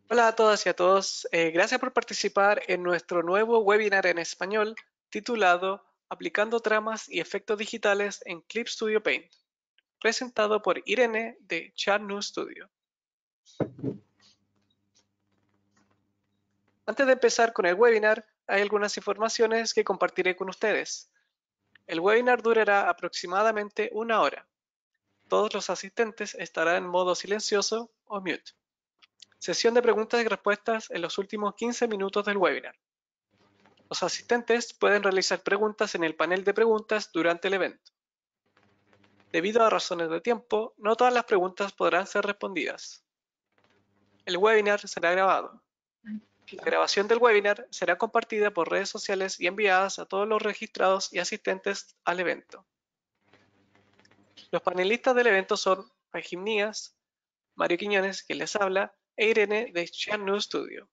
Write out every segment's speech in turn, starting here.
Hola a todas y a todos. Gracias por participar en nuestro nuevo webinar en español titulado Aplicando tramas y efectos digitales en Clip Studio Paint, presentado por Irene de Charnu Studio. Antes de empezar con el webinar, hay algunas informaciones que compartiré con ustedes. El webinar durará aproximadamente 1 hora. Todos los asistentes estarán en modo silencioso o mute. Sesión de preguntas y respuestas en los últimos 15 minutos del webinar. Los asistentes pueden realizar preguntas en el panel de preguntas durante el evento. Debido a razones de tiempo, no todas las preguntas podrán ser respondidas. El webinar será grabado. La grabación del webinar será compartida por redes sociales y enviadas a todos los registrados y asistentes al evento. Los panelistas del evento son Fahim Níaz, Mario Quiñones, quien les habla, e Irene de Charnu Studio.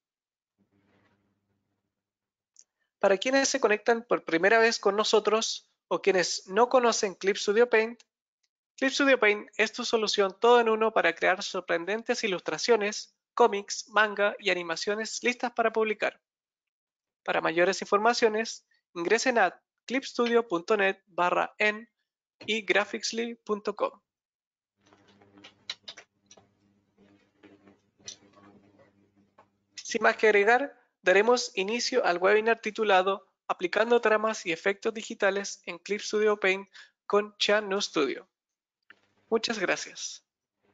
Para quienes se conectan por primera vez con nosotros o quienes no conocen Clip Studio Paint, Clip Studio Paint es tu solución todo en uno para crear sorprendentes ilustraciones, cómics, manga y animaciones listas para publicar. Para mayores informaciones, ingresen a clipstudio.net/en y graphicsly.com. Sin más que agregar, daremos inicio al webinar titulado Aplicando tramas y efectos digitales en Clip Studio Paint con Charnu Studio. Muchas gracias.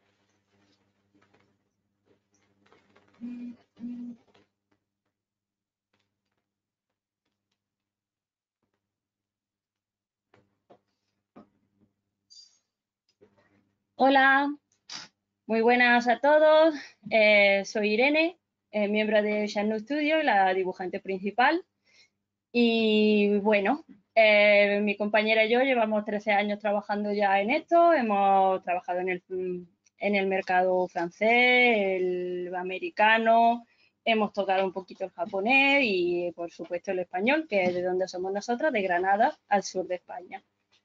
Hola, muy buenas a todos. Soy Irene, miembro de Charnu Studio y la dibujante principal. Y bueno, mi compañera y yo llevamos 13 años trabajando ya en esto. Hemos trabajado en el mercado francés, el americano, hemos tocado un poquito el japonés y por supuesto el español, que es de donde somos nosotras, de Granada, al sur de España.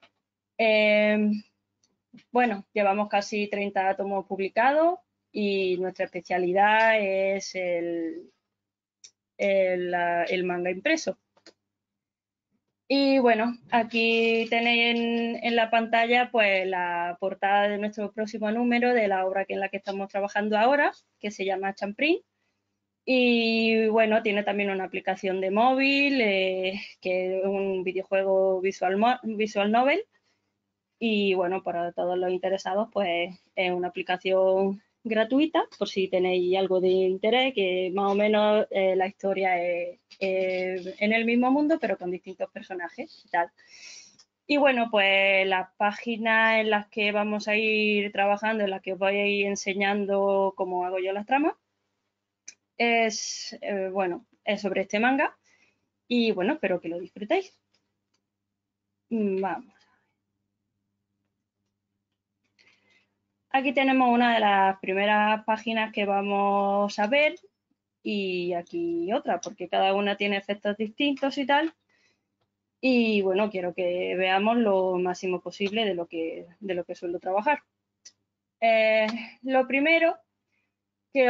Bueno, llevamos casi 30 tomos publicados y nuestra especialidad es el manga impreso. Y bueno, aquí tenéis en la pantalla pues la portada de nuestro próximo número de la obra en la que estamos trabajando ahora, que se llama Champrint. Y bueno, tiene también una aplicación de móvil, que es un videojuego visual novel. Y bueno, para todos los interesados, pues es una aplicación gratuita, por si tenéis algo de interés, que más o menos la historia es en el mismo mundo, pero con distintos personajes y tal. Y bueno, pues las páginas en las que vamos a ir trabajando, en las que os voy a ir enseñando cómo hago yo las tramas, es, bueno, es sobre este manga. Y bueno, espero que lo disfrutéis. Vamos. Aquí tenemos una de las primeras páginas que vamos a ver y aquí otra, porque cada una tiene efectos distintos y tal. Y bueno, quiero que veamos lo máximo posible de lo que suelo trabajar. Lo primero que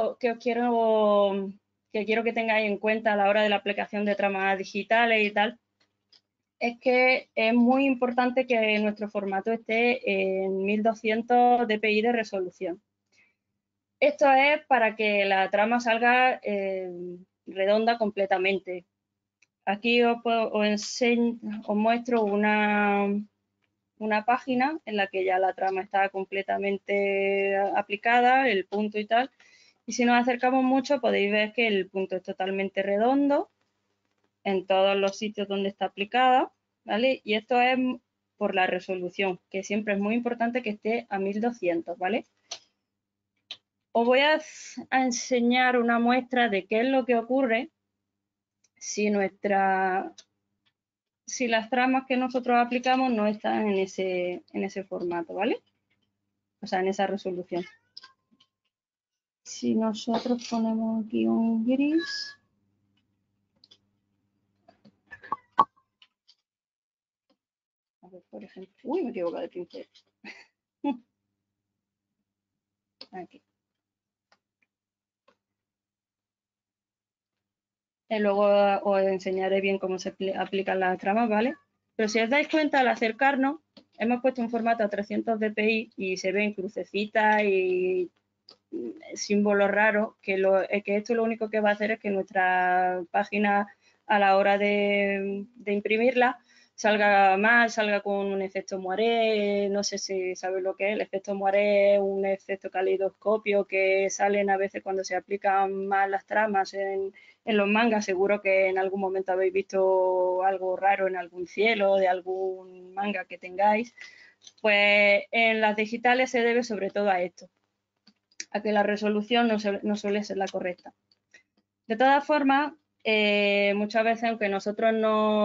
quiero que tengáis en cuenta a la hora de la aplicación de tramas digitales y tal, es que es muy importante que nuestro formato esté en 1200 dpi de resolución. Esto es para que la trama salga redonda completamente. Aquí os muestro una página en la que ya la trama está completamente aplicada, el punto y tal. Y si nos acercamos mucho podéis ver que el punto es totalmente redondo en todos los sitios donde está aplicada, ¿vale? Y esto es por la resolución, que siempre es muy importante que esté a 1200, ¿vale? Os voy a enseñar una muestra de qué es lo que ocurre si las tramas que nosotros aplicamos no están en ese formato, ¿vale? O sea, en esa resolución. Si nosotros ponemos aquí un gris. A ver, por ejemplo. Uy, me he equivocado de pincel. Aquí. Luego os enseñaré bien cómo se aplican las tramas, ¿vale? Pero si os dais cuenta, al acercarnos, hemos puesto un formato a 300 dpi y se ven crucecitas y símbolos raros, que esto lo único que va a hacer es que nuestra página, a la hora de imprimirla, salga mal, salga con un efecto moiré. No sé si sabéis lo que es. El efecto moiré es un efecto caleidoscopio que salen a veces cuando se aplican mal las tramas en los mangas. Seguro que en algún momento habéis visto algo raro en algún cielo de algún manga que tengáis. Pues en las digitales se debe sobre todo a esto, a que la resolución no suele ser la correcta. De todas formas, muchas veces, aunque nosotros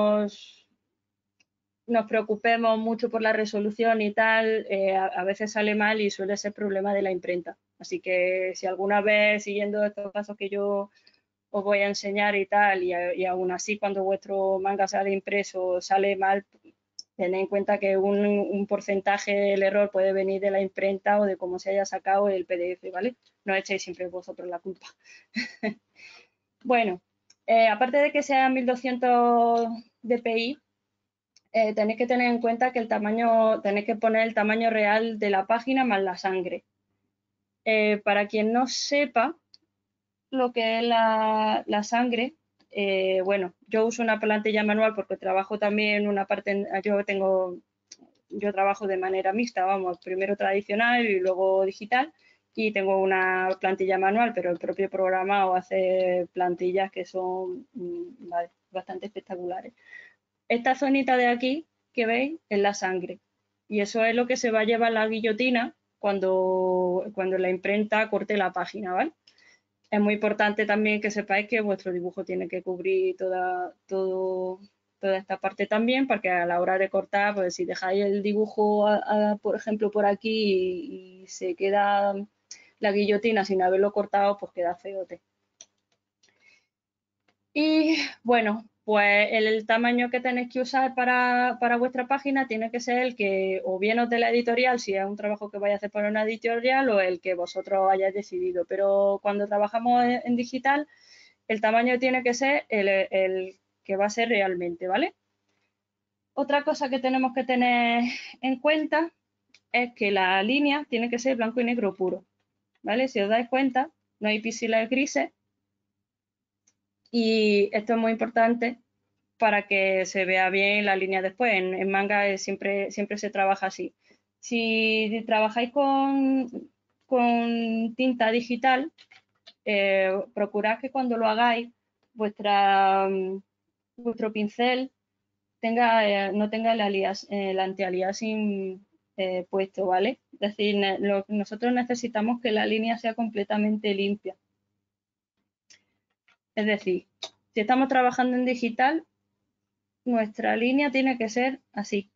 nos preocupemos mucho por la resolución y tal, a veces sale mal y suele ser problema de la imprenta. Así que si alguna vez, siguiendo estos pasos que yo os voy a enseñar y tal, y aún así cuando vuestro manga sale impreso sale mal, tened en cuenta que un porcentaje del error puede venir de la imprenta o de cómo se haya sacado el PDF, ¿vale? No echéis siempre vosotros la culpa. Bueno, aparte de que sea 1200 dpi, tenéis que tener en cuenta que tenéis que poner el tamaño real de la página más la sangre. Para quien no sepa lo que es la sangre, bueno, yo uso una plantilla manual porque trabajo también una parte, yo trabajo de manera mixta, vamos, primero tradicional y luego digital, y tengo una plantilla manual, pero el propio programa os hace plantillas que son bastante espectaculares. Esta zonita de aquí que veis es la sangre, y eso es lo que se va a llevar la guillotina cuando la imprenta corte la página, ¿vale? Es muy importante también que sepáis que vuestro dibujo tiene que cubrir toda esta parte también, porque a la hora de cortar, pues si dejáis el dibujo, por ejemplo, por aquí y se queda la guillotina sin haberlo cortado, pues queda feote. Y bueno, pues el tamaño que tenéis que usar para vuestra página tiene que ser el que o bien os de la editorial, si es un trabajo que vais a hacer para una editorial, o el que vosotros hayáis decidido. Pero cuando trabajamos en digital, el tamaño tiene que ser el que va a ser realmente, ¿vale? Otra cosa que tenemos que tener en cuenta es que la línea tiene que ser blanco y negro puro, ¿vale? Si os dais cuenta, no hay píxeles grises, y esto es muy importante para que se vea bien la línea después. En manga siempre se trabaja así. Si trabajáis con tinta digital, procurad que cuando lo hagáis, vuestro pincel no tenga el anti-aliasing puesto, ¿vale? Es decir, nosotros necesitamos que la línea sea completamente limpia. Es decir, si estamos trabajando en digital, nuestra línea tiene que ser así.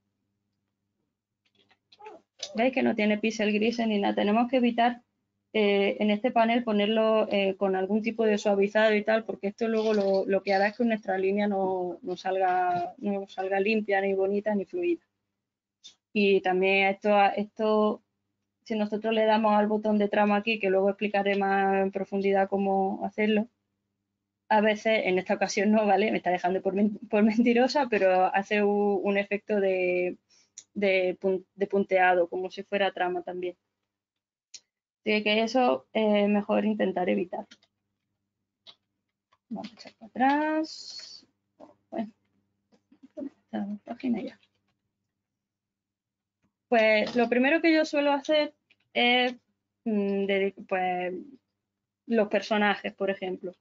¿Veis que no tiene píxel grises ni nada? Tenemos que evitar en este panel ponerlo con algún tipo de suavizado y tal, porque esto luego lo que hará es que nuestra línea no salga limpia, ni bonita, ni fluida. Y también esto, si nosotros le damos al botón de trama aquí, que luego explicaré más en profundidad cómo hacerlo, a veces, en esta ocasión no, ¿vale? Me está dejando por mentirosa, pero hace un efecto de punteado, como si fuera trama también. Así que eso es mejor intentar evitar. Vamos a echar para atrás. Bueno, esta página ya. Pues lo primero que yo suelo hacer es pues, los personajes, por ejemplo.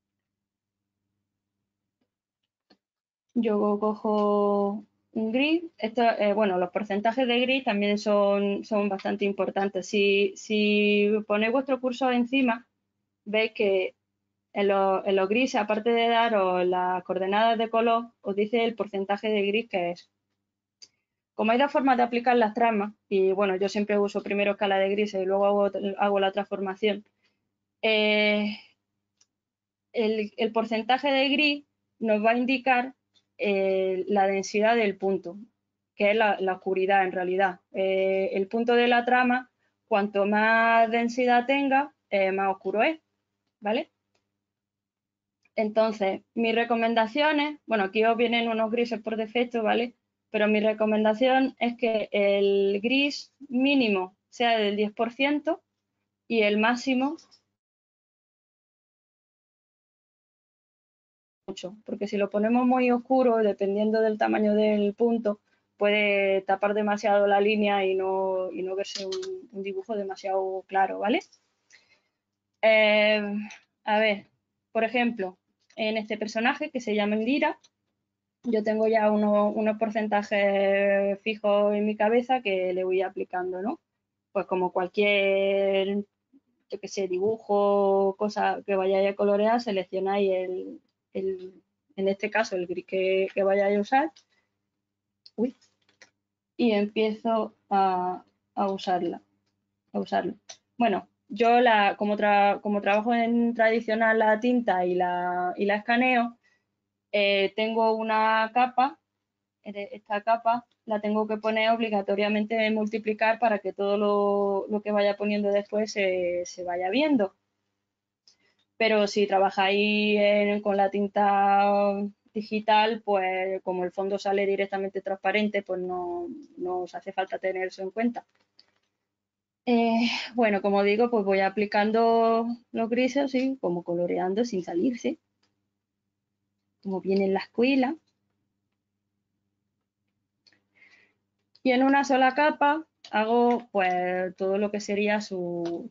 Yo cojo un grid. Bueno, los porcentajes de grid también son bastante importantes. Si ponéis vuestro cursor encima, veis que en los grises, aparte de daros las coordenadas de color, os dice el porcentaje de gris que es. Como hay dos formas de aplicar las tramas, y bueno, yo siempre uso primero escala de grises y luego hago la transformación, el porcentaje de gris nos va a indicar la densidad del punto, que es la oscuridad en realidad. El punto de la trama, cuanto más densidad tenga, más oscuro es, ¿vale? Entonces, mis recomendaciones, bueno, aquí os vienen unos grises por defecto, ¿vale? Pero mi recomendación es que el gris mínimo sea del 10% y el máximo mucho, porque si lo ponemos muy oscuro, dependiendo del tamaño del punto, puede tapar demasiado la línea y no verse un dibujo demasiado claro, ¿vale? A ver, por ejemplo, en este personaje que se llama Indira, yo tengo ya unos porcentajes fijos en mi cabeza que le voy aplicando, ¿no? Pues como cualquier, yo que sé, dibujo, cosa que vayáis a colorear, seleccionáis en este caso, el gris que vayáis a usar. Uy, y empiezo a usarlo. Bueno, yo como trabajo en tradicional la tinta y la escaneo, tengo una capa. Esta capa la tengo que poner obligatoriamente en multiplicar para que todo lo que vaya poniendo después se vaya viendo. Pero si trabajáis con la tinta digital, pues como el fondo sale directamente transparente, pues no os hace falta tener eso en cuenta. Bueno, como digo, pues voy aplicando los grises, así como coloreando sin salirse, como viene en la escuela. Y en una sola capa hago pues todo lo que sería su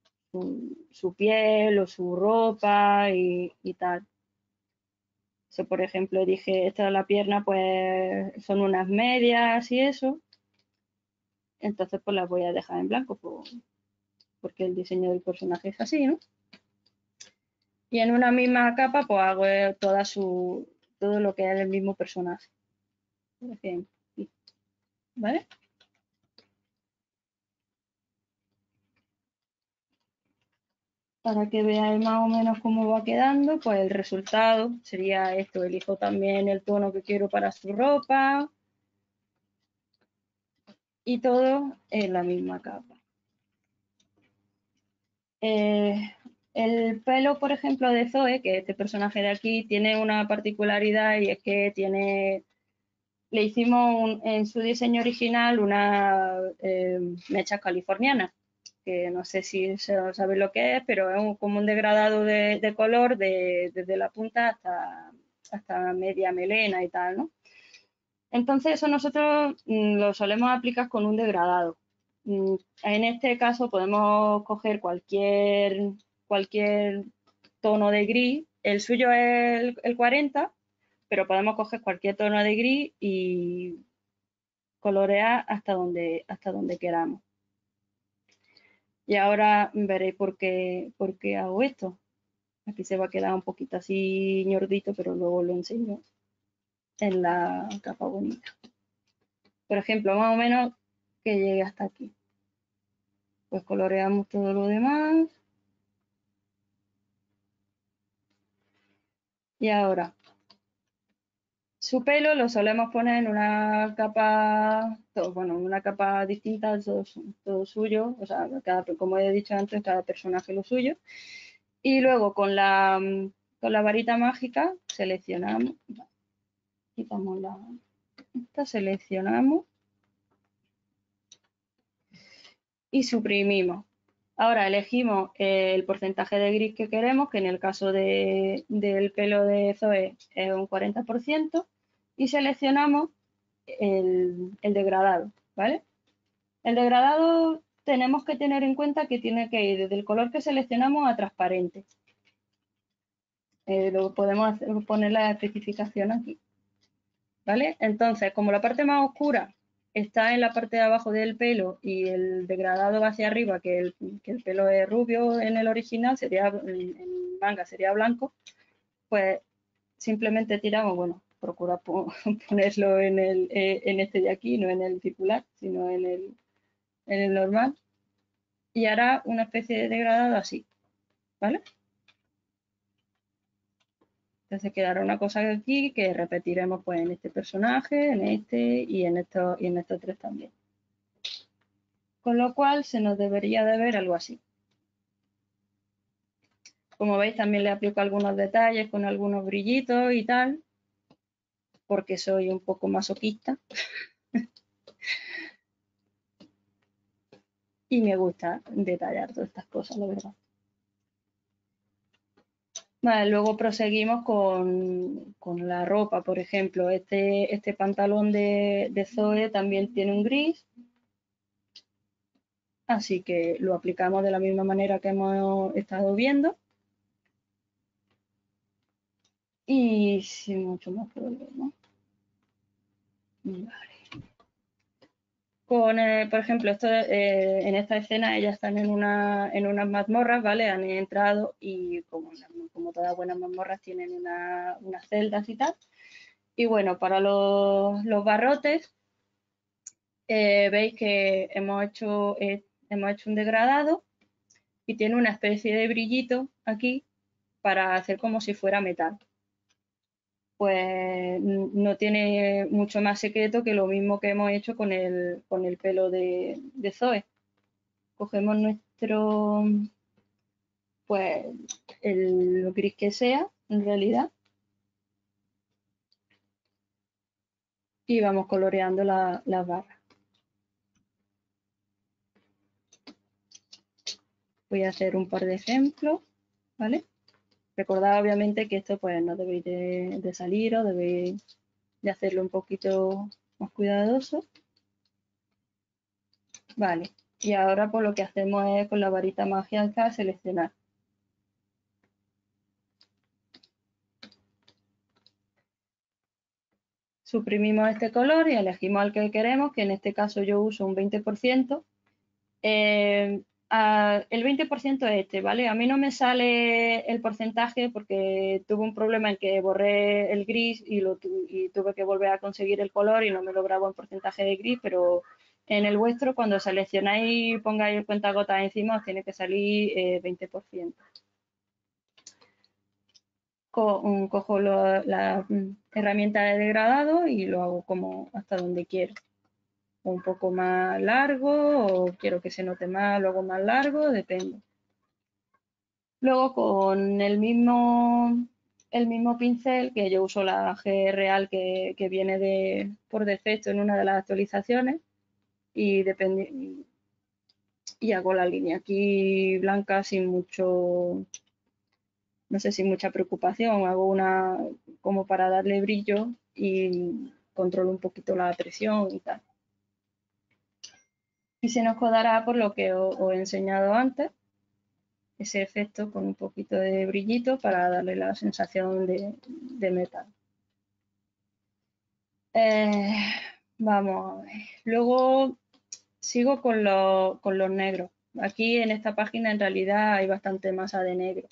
piel o su ropa y tal. So, por ejemplo, dije, esta es la pierna, pues son unas medias y eso. Entonces, pues las voy a dejar en blanco porque el diseño del personaje es así, ¿no? Y en una misma capa, pues hago todo lo que es el mismo personaje. Por ejemplo, ¿vale? Para que veáis más o menos cómo va quedando, pues el resultado sería esto. Elijo también el tono que quiero para su ropa y todo en la misma capa. El pelo, por ejemplo, de Zoe, que este personaje de aquí tiene una particularidad y es que le hicimos en su diseño original una mecha californiana, que no sé si sabéis lo que es, pero es como un degradado de color desde la punta hasta media melena y tal, ¿no? Entonces eso nosotros lo solemos aplicar con un degradado. En este caso podemos coger cualquier tono de gris. El suyo es el 40, pero podemos coger cualquier tono de gris y colorear hasta donde queramos. Y ahora veréis por qué hago esto. Aquí se va a quedar un poquito así ñordito, pero luego lo enseño en la capa bonita. Por ejemplo, más o menos que llegue hasta aquí. Pues coloreamos todo lo demás. Y ahora, su pelo lo solemos poner en una capa, bueno, en una capa distinta, todo suyo, o sea, como he dicho antes, cada personaje lo suyo. Y luego con la varita mágica seleccionamos, quitamos seleccionamos y suprimimos. Ahora elegimos el porcentaje de gris que queremos, que en el caso del pelo de Zoe es un 40%, y seleccionamos el degradado, ¿vale? El degradado tenemos que tener en cuenta que tiene que ir desde el color que seleccionamos a transparente. Lo podemos poner la especificación aquí, ¿vale? Entonces, como la parte más oscura está en la parte de abajo del pelo y el degradado va hacia arriba, que el pelo es rubio en el original, en manga sería blanco, pues simplemente tiramos, bueno, procura ponerlo en este de aquí, no en el titular, sino en el normal, y hará una especie de degradado así, ¿vale? Entonces quedará una cosa aquí que repetiremos pues en este personaje, en este y en estos tres también. Con lo cual se nos debería de ver algo así. Como veis, también le aplico algunos detalles con algunos brillitos y tal, porque soy un poco masoquista y me gusta detallar todas estas cosas, la verdad. Vale, luego proseguimos con la ropa, por ejemplo. Este pantalón de Zoe también tiene un gris, así que lo aplicamos de la misma manera que hemos estado viendo. Y sin mucho más problema. Vale. Por ejemplo, en esta escena ellas están en unas mazmorras, ¿vale? Han entrado y como todas buenas mazmorras tienen unas celdas y tal. Y bueno, para los barrotes, veis que hemos hecho un degradado y tiene una especie de brillito aquí para hacer como si fuera metal. Pues no tiene mucho más secreto que lo mismo que hemos hecho con el pelo de Zoe. Cogemos pues el gris que sea, en realidad, y vamos coloreando las barras. Voy a hacer un par de ejemplos, ¿vale? Recordad obviamente que esto pues no debéis de salir o debéis de hacerlo un poquito más cuidadoso. Vale, y ahora pues lo que hacemos es con la varita mágica seleccionar. Suprimimos este color y elegimos el que queremos, que en este caso yo uso un 20%. El 20% es este, ¿vale? A mí no me sale el porcentaje porque tuve un problema en que borré el gris y tuve que volver a conseguir el color y no me lograba un porcentaje de gris, pero en el vuestro, cuando seleccionáis y pongáis el cuentagotas encima, os tiene que salir 20%. Cojo la herramienta de degradado y lo hago como hasta donde quiero. Un poco más largo o quiero que se note más, lo hago más largo, depende. Luego con el mismo pincel, que yo uso la G Real que viene por defecto en una de las actualizaciones, y hago la línea aquí blanca sin mucho, no sé, sin mucha preocupación. Hago una como para darle brillo y controlo un poquito la presión y tal. Y se nos quedará por lo que os he enseñado antes, ese efecto con un poquito de brillito para darle la sensación de metal. Vamos a ver. Luego sigo con los negros. Aquí en esta página en realidad hay bastante masa de negro.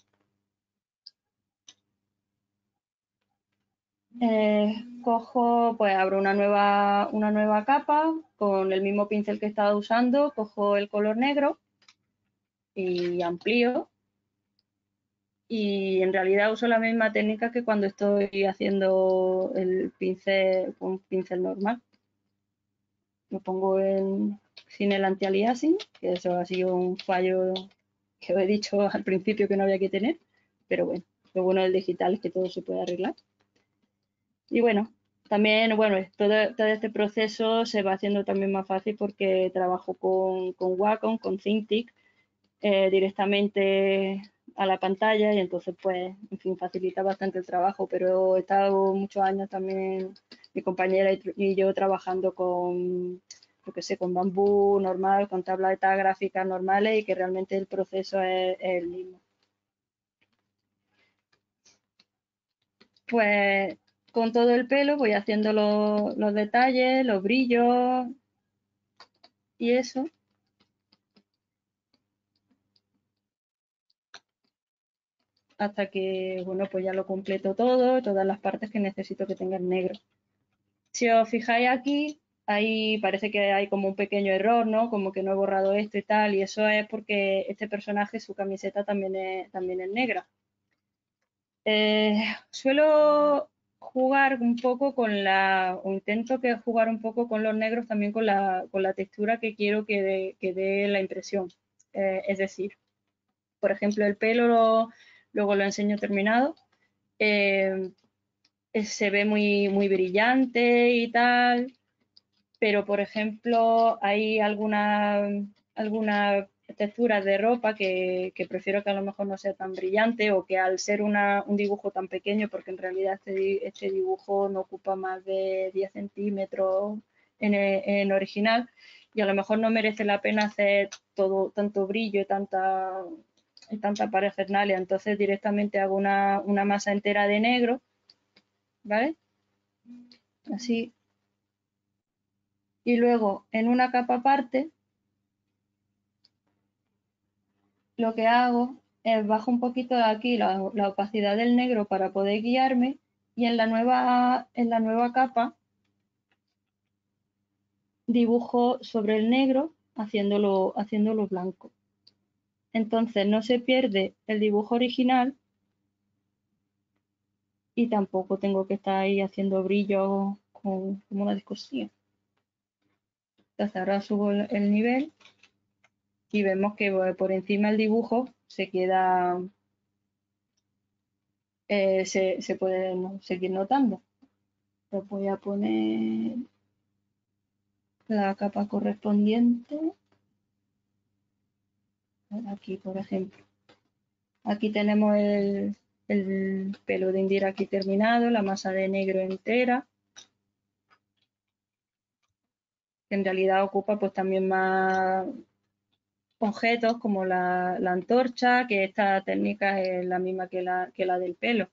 Cojo, pues abro una nueva capa con el mismo pincel que estaba usando, cojo el color negro y amplío. Y en realidad uso la misma técnica que cuando estoy haciendo el pincel con un pincel normal. Lo pongo sin el anti-aliasing, que eso ha sido un fallo que os he dicho al principio que no había que tener, pero bueno, lo bueno del digital es que todo se puede arreglar. Y bueno, también, bueno, todo este proceso se va haciendo también más fácil porque trabajo con Wacom, con Cintiq, directamente a la pantalla y entonces pues, en fin, facilita bastante el trabajo, pero he estado muchos años también mi compañera y yo trabajando con, yo qué sé, con bambú normal, con tabletas gráficas normales y que realmente el proceso es el mismo. Pues con todo el pelo voy haciendo los detalles, los brillos y eso. Hasta que, bueno, pues ya lo completo todo, todas las partes que necesito que tengan negro. Si os fijáis aquí, ahí parece que hay como un pequeño error, ¿no? Como que no he borrado esto y tal, y eso es porque este personaje, su camiseta también es negra. Suelo jugar un poco o intento que jugar un poco con los negros también con la textura que quiero que dé la impresión. Es decir, por ejemplo, el pelo luego lo enseño terminado. Se ve muy brillante y tal, pero por ejemplo hay algunas texturas de ropa que prefiero que a lo mejor no sea tan brillante, o que al ser un dibujo tan pequeño, porque en realidad este dibujo no ocupa más de 10 centímetros en original, y a lo mejor no merece la pena hacer tanto brillo y tanta parafernalia, entonces directamente hago una masa entera de negro, ¿vale? Así. Y luego en una capa aparte lo que hago es bajo un poquito de aquí la opacidad del negro para poder guiarme, y en la nueva capa dibujo sobre el negro haciéndolo blanco. Entonces no se pierde el dibujo original y tampoco tengo que estar ahí haciendo brillo como una discusión. Entonces ahora subo el nivel y vemos que por encima el dibujo se queda, se puede seguir notando. Lo voy a poner la capa correspondiente. Aquí, por ejemplo. Aquí tenemos el pelo de Indira aquí terminado, la masa de negro entera, que en realidad ocupa pues también más objetos como la antorcha, que esta técnica es la misma que la del pelo.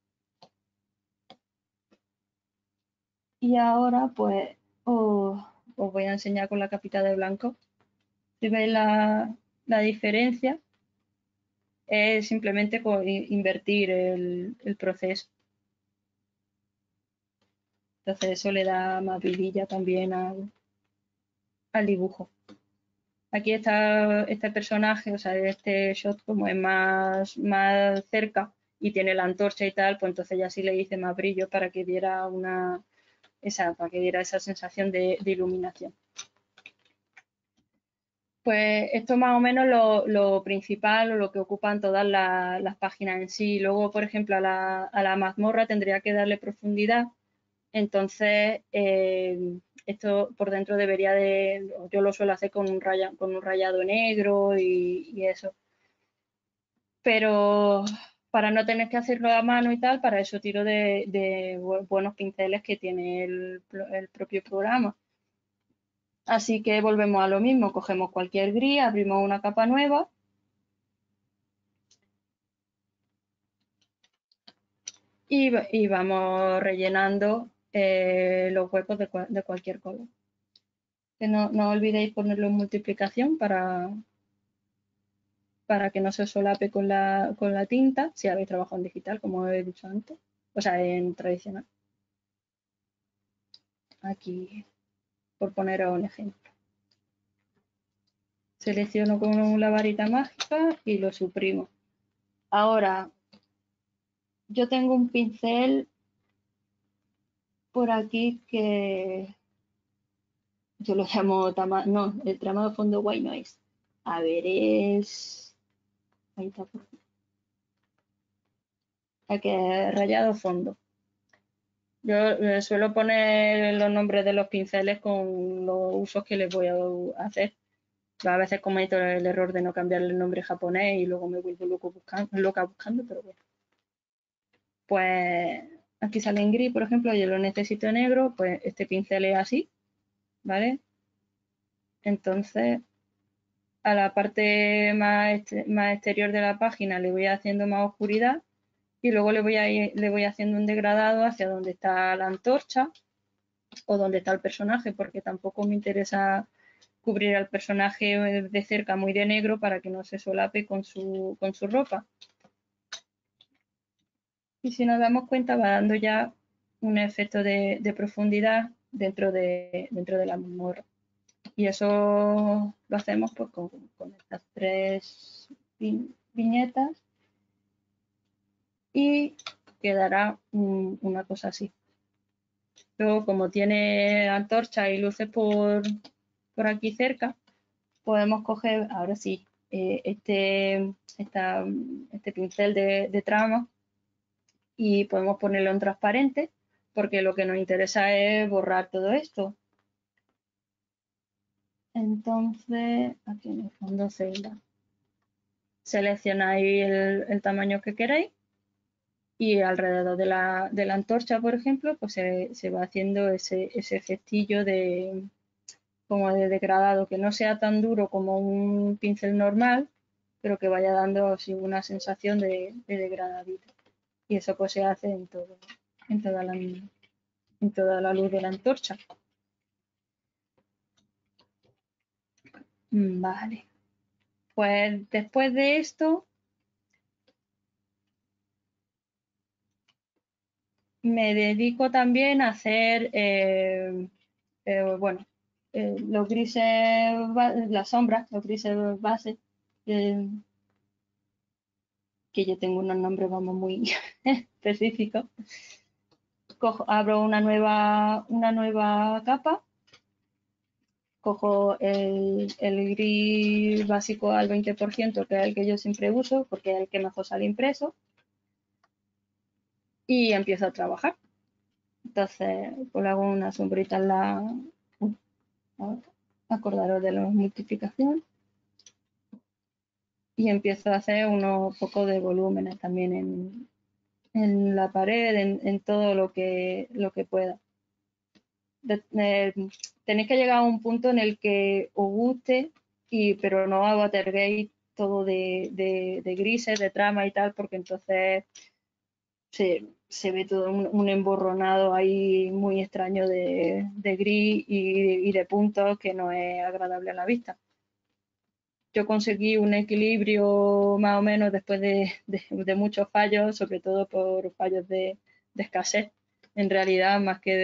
Y ahora pues os voy a enseñar con la capita de blanco. Si veis la diferencia, es simplemente invertir el proceso. Entonces eso le da más vidilla también al dibujo. Aquí está este personaje, o sea, este shot como es más cerca y tiene la antorcha y tal, pues entonces ya sí le hice más brillo para que diera esa sensación de iluminación. Pues esto más o menos lo principal o lo que ocupan todas las páginas en sí. Luego, por ejemplo, a la mazmorra tendría que darle profundidad. Entonces, esto por dentro yo lo suelo hacer con un rayado negro y eso. Pero para no tener que hacerlo a mano y tal, para eso tiro de buenos pinceles que tiene el propio programa. Así que volvemos a lo mismo, cogemos cualquier gris, abrimos una capa nueva y vamos rellenando los huecos de cualquier color. Que no olvidéis ponerlo en multiplicación para que no se solape con la tinta, si habéis trabajado en digital, como he dicho antes, o sea, en tradicional. Aquí, por poneros un ejemplo. Selecciono con la varita mágica y lo suprimo. Ahora, yo tengo un pincel por aquí que yo lo llamo, el tramado fondo white noise. A ver, ahí está, aquí rayado fondo. Yo suelo poner los nombres de los pinceles con los usos que les voy a hacer. A veces cometo el error de no cambiarle el nombre japonés y luego me vuelvo loca buscando, pero bueno. Pues aquí sale en gris, por ejemplo, yo lo necesito negro, pues este pincel es así, ¿vale? Entonces, a la parte más exterior de la página le voy haciendo más oscuridad y luego le voy haciendo un degradado hacia donde está la antorcha o donde está el personaje, porque tampoco me interesa cubrir al personaje de cerca muy de negro para que no se solape con su ropa. Y si nos damos cuenta va dando ya un efecto de profundidad dentro de la mazmorra. Y eso lo hacemos pues, con estas 3 viñetas y quedará una cosa así. Luego, como tiene antorcha y luces por aquí cerca, podemos coger, ahora sí, este pincel de trama y podemos ponerlo en transparente porque lo que nos interesa es borrar todo esto. Entonces, aquí en el fondo celda. Seleccionáis el tamaño que queráis y alrededor de la antorcha, por ejemplo, pues se va haciendo ese efectillo como de degradado, que no sea tan duro como un pincel normal, pero que vaya dando así una sensación de degradadito. Y eso pues se hace en toda la luz de la antorcha. Vale. Pues después de esto me dedico también a hacer, los grises, las sombras, los grises base, que yo tengo unos nombres, vamos, muy específicos. Abro una nueva capa, cojo el gris básico al 20%, que es el que yo siempre uso, porque es el que mejor sale impreso, y empiezo a trabajar. Entonces, pues hago una sombrita en acordaros de la multiplicación, y empiezo a hacer unos pocos de volúmenes también en la pared, en todo lo que pueda. Tenéis que llegar a un punto en el que os guste, pero no abaterguéis todo de grises, de trama y tal, porque entonces se ve todo un emborronado ahí muy extraño de gris y de puntos que no es agradable a la vista. Yo conseguí un equilibrio más o menos después de muchos fallos, sobre todo por fallos de escasez, en realidad, más que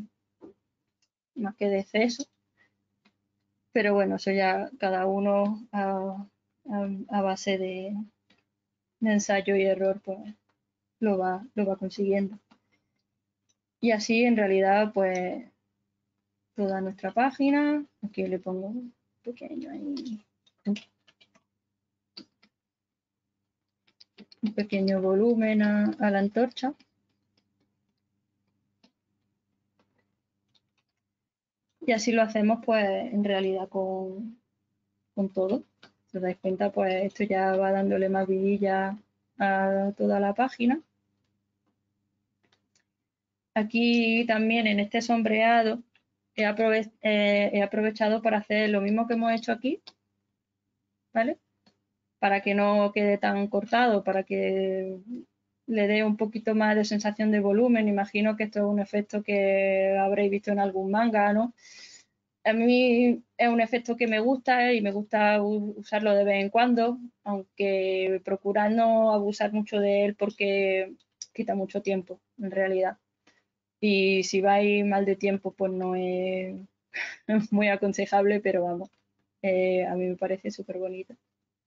de exceso. Pero bueno, eso ya cada uno a base de ensayo y error, pues lo va consiguiendo. Y así en realidad, pues toda nuestra página, aquí le pongo un pequeño ahí, un pequeño volumen a la antorcha. Y así lo hacemos pues en realidad con todo. Si os dais cuenta, pues esto ya va dándole más vidilla a toda la página. Aquí también en este sombreado he aprovechado para hacer lo mismo que hemos hecho aquí, ¿vale? Para que no quede tan cortado, para que le dé un poquito más de sensación de volumen. Imagino que esto es un efecto que habréis visto en algún manga, ¿no? A mí es un efecto que me gusta y me gusta usarlo de vez en cuando, aunque procurar no abusar mucho de él porque quita mucho tiempo, en realidad. Y si vais mal de tiempo, pues no es muy aconsejable, pero vamos, a mí me parece súper bonito.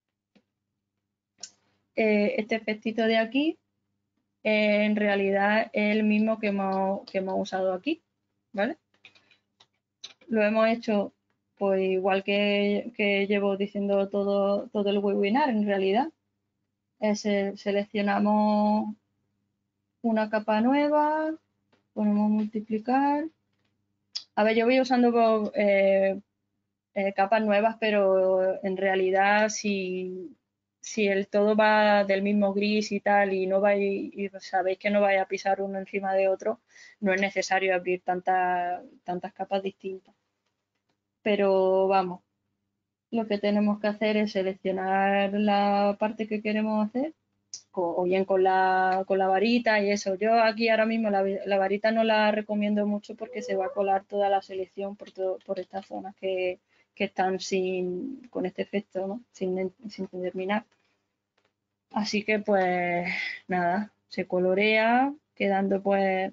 Este efectito de aquí, en realidad es el mismo que hemos usado aquí, ¿vale? Lo hemos hecho pues igual que llevo diciendo todo el webinar, en realidad. Seleccionamos una capa nueva, ponemos multiplicar. A ver, yo voy usando capas nuevas, pero en realidad si el todo va del mismo gris y tal y no vais, y sabéis que no vais a pisar uno encima de otro, no es necesario abrir tantas capas distintas. Pero vamos, lo que tenemos que hacer es seleccionar la parte que queremos hacer, o bien con la varita y eso. Yo aquí ahora mismo la varita no la recomiendo mucho porque se va a colar toda la selección por estas zonas que están con este efecto, ¿no? sin terminar. Así que pues nada, se colorea quedando pues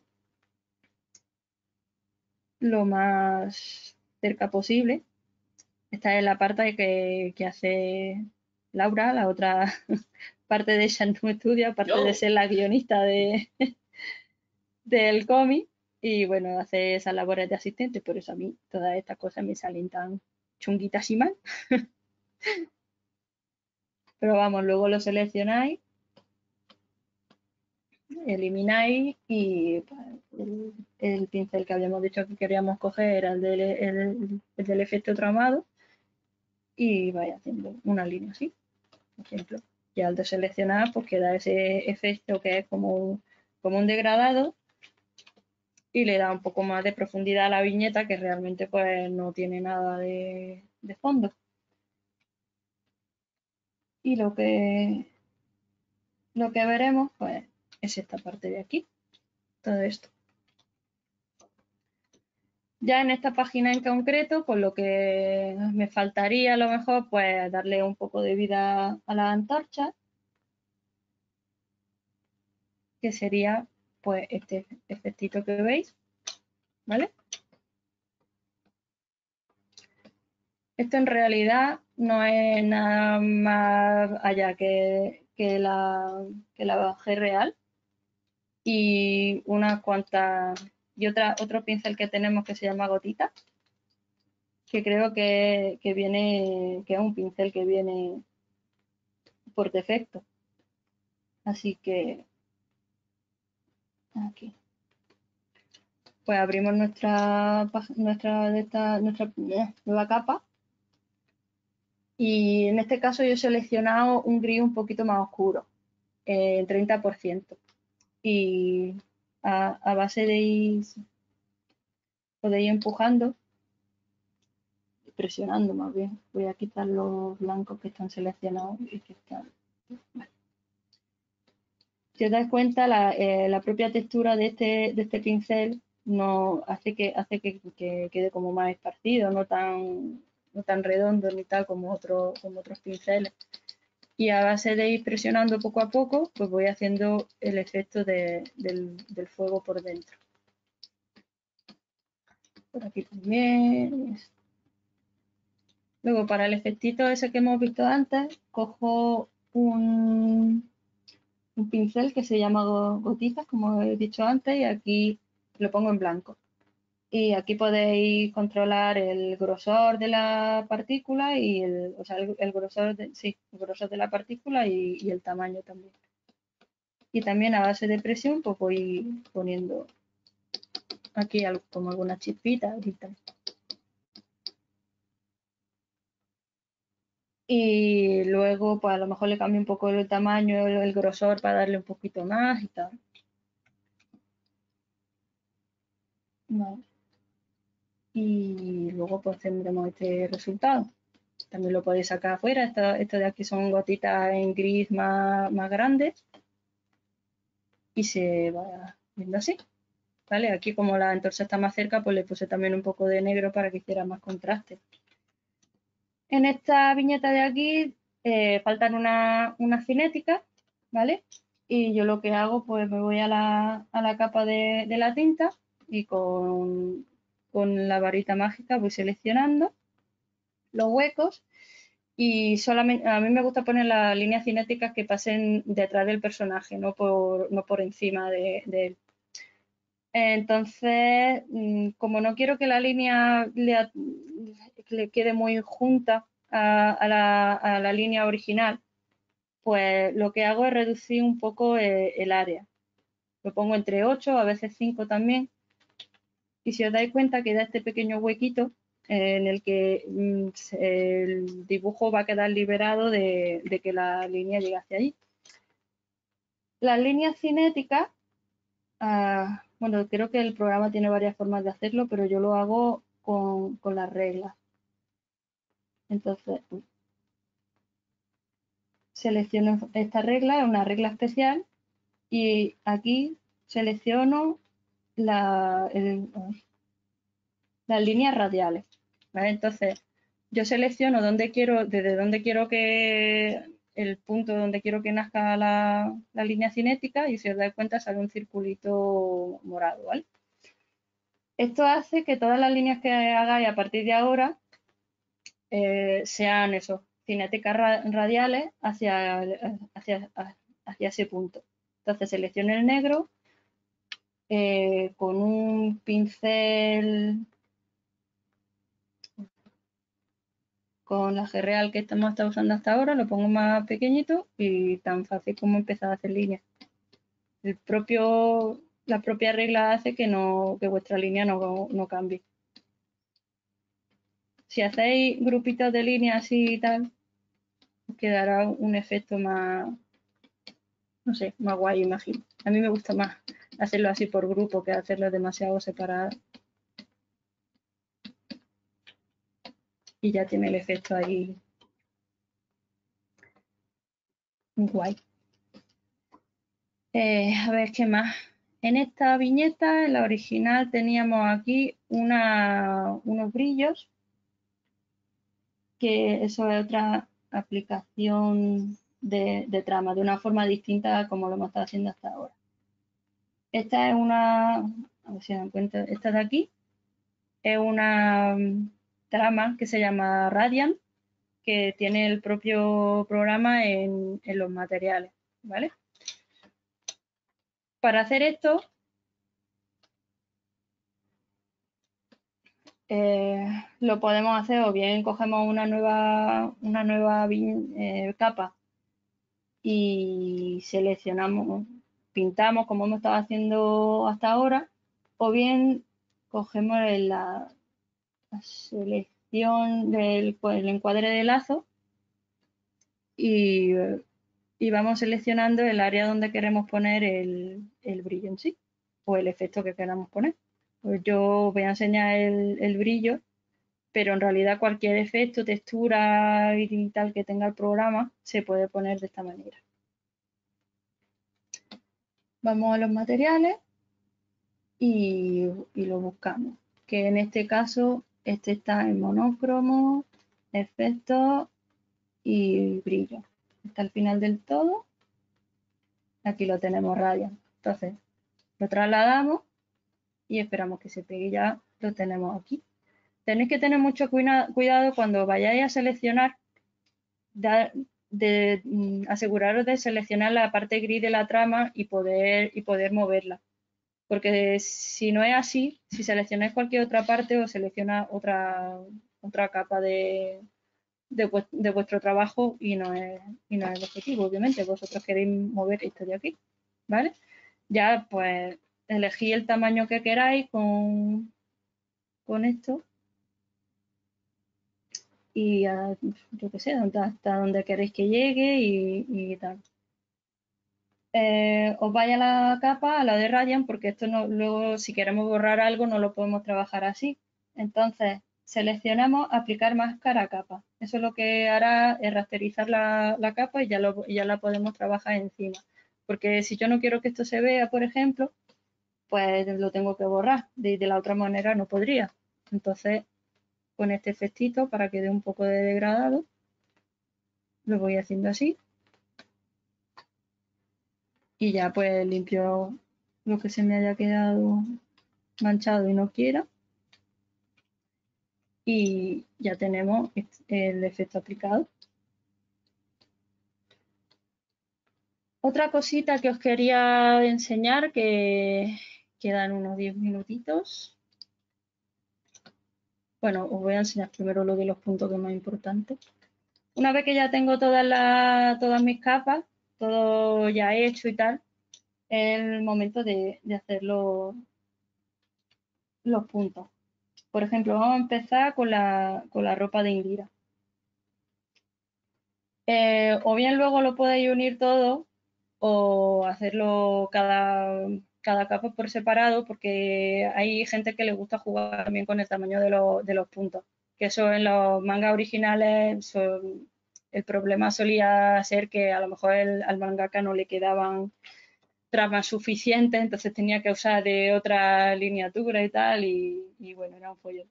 lo más cerca posible. Esta es la parte que hace Laura, la otra parte de Shantum Studio, aparte de ser la guionista del cómic. Y bueno, hace esas labores de asistente, por eso a mí todas estas cosas me salen tan chunguitas y mal. Pero vamos, luego lo seleccionáis, elimináis y pues, el pincel que habíamos dicho que queríamos coger era el del efecto tramado y vais haciendo una línea así, por ejemplo. Y al deseleccionar, pues queda ese efecto que es como un degradado y le da un poco más de profundidad a la viñeta que realmente pues no tiene nada de fondo. Y lo que veremos pues es esta parte de aquí, todo esto. Ya en esta página en concreto, pues lo que me faltaría a lo mejor pues darle un poco de vida a la antorcha, que sería pues este efectito que veis, ¿vale? Esto en realidad no es nada más allá que la G real y unas cuantas y otro pincel que tenemos que se llama gotita, que creo que viene, que es un pincel que viene por defecto. Así que aquí pues abrimos nuestra nueva capa y en este caso yo he seleccionado un gris un poquito más oscuro, 30%. Y a base de ir, podéis ir empujando, presionando más bien. Voy a quitar los blancos que están seleccionados y que están. Vale. Si os dais cuenta, la propia textura de este pincel no hace que quede como más esparcido, no tan redondo ni tal como otros pinceles. Y a base de ir presionando poco a poco, pues voy haciendo el efecto del fuego por dentro. Por aquí también. Luego, para el efectito ese que hemos visto antes, cojo un pincel que se llama gotitas, como he dicho antes, y aquí lo pongo en blanco. Y aquí podéis controlar el grosor de la partícula y el grosor el grosor de la partícula y el tamaño también. Y también a base de presión, pues voy poniendo aquí como algunas chispitas ahorita. Y luego pues a lo mejor le cambio un poco el tamaño, el grosor para darle un poquito más y tal. Vale. Y luego pues tendremos este resultado. También lo podéis sacar afuera. Esto de aquí son gotitas en gris más grandes y se va viendo así. ¿Vale? Aquí como la antorcha está más cerca, pues le puse también un poco de negro para que hiciera más contraste. En esta viñeta de aquí faltan unas cinéticas, ¿vale? Y yo lo que hago, pues me voy a la capa de la tinta y con la varita mágica voy seleccionando los huecos y solamente a mí me gusta poner las líneas cinéticas que pasen detrás del personaje, no por encima de él. Entonces, como no quiero que la línea le quede muy junta a la línea original, pues lo que hago es reducir un poco el área. Lo pongo entre 8, a veces 5 también. Y si os dais cuenta queda este pequeño huequito en el que el dibujo va a quedar liberado de que la línea llegue hacia allí. Las líneas cinéticas, bueno, creo que el programa tiene varias formas de hacerlo, pero yo lo hago con las reglas. Entonces, selecciono esta regla, es una regla especial, y aquí selecciono las líneas radiales. ¿Vale? Entonces, yo selecciono desde dónde quiero que el punto donde quiero que nazca la línea cinética y si os dais cuenta sale un circulito morado, ¿vale? Esto hace que todas las líneas que hagáis a partir de ahora sean eso, cinéticas radiales hacia ese punto. Entonces selecciono el negro con un pincel con la G-Real que hemos estado usando hasta ahora, lo pongo más pequeñito y tan fácil como empezar a hacer líneas. La propia regla hace que vuestra línea no cambie. Si hacéis grupitos de líneas así y tal, os quedará un efecto más, no sé, más guay, imagino. A mí me gusta más hacerlo así por grupo que hacerlo demasiado separado. Y ya tiene el efecto ahí guay. A ver, ¿qué más? En esta viñeta, en la original, teníamos aquí unos brillos, que eso es otra aplicación de trama, de una forma distinta a como lo hemos estado haciendo hasta ahora. Esta es a ver si me dan cuenta, esta de aquí, es una trama que se llama Radiant, que tiene el propio programa en los materiales, ¿vale? Para hacer esto, lo podemos hacer o bien cogemos una nueva capa y seleccionamos, pintamos como hemos estado haciendo hasta ahora, o bien cogemos la selección del el encuadre de lazo y vamos seleccionando el área donde queremos poner el brillo en sí o el efecto que queramos poner. Pues yo voy a enseñar el brillo, pero en realidad cualquier efecto, textura y tal que tenga el programa se puede poner de esta manera. Vamos a los materiales y lo buscamos, que en este caso este está en monocromo, efectos y brillo. Está al final del todo. Aquí lo tenemos Radiant. Entonces lo trasladamos y esperamos que se pegue. Ya lo tenemos aquí. Tenéis que tener mucho cuidado cuando vayáis a seleccionar, aseguraros de seleccionar la parte gris de la trama y poder moverla. Porque si no es así, si seleccionáis cualquier otra parte o selecciona otra capa de vuestro trabajo y no es el objetivo, obviamente. Vosotros queréis mover esto de aquí, ¿vale? Ya pues elegí el tamaño que queráis con esto y yo qué sé, hasta donde queréis que llegue y tal. Os vaya a la capa, a la de Radiant, porque esto no, luego si queremos borrar algo no lo podemos trabajar así. Entonces seleccionamos aplicar máscara a capa. Eso lo que hará es rasterizar la capa y ya la podemos trabajar encima. Porque si yo no quiero que esto se vea, por ejemplo, pues lo tengo que borrar. De la otra manera no podría. Entonces, con este efectito, para que dé un poco de degradado, lo voy haciendo así. Y ya pues limpio lo que se me haya quedado manchado y no quiera. Y ya tenemos el efecto aplicado. Otra cosita que os quería enseñar, que quedan unos 10 minutitos. Bueno, os voy a enseñar primero lo de los puntos que es más importante. Una vez que ya tengo todas mis capas, todo ya hecho y tal, es el momento de hacer los puntos. Por ejemplo, vamos a empezar con la ropa de Indira. O bien luego lo podéis unir todo o hacerlo cada capa por separado, porque hay gente que le gusta jugar también con el tamaño de los puntos. Que eso en los mangas originales, el problema solía ser que a lo mejor al mangaka no le quedaban tramas suficientes, entonces tenía que usar de otra lineatura y tal, y bueno, era un follón.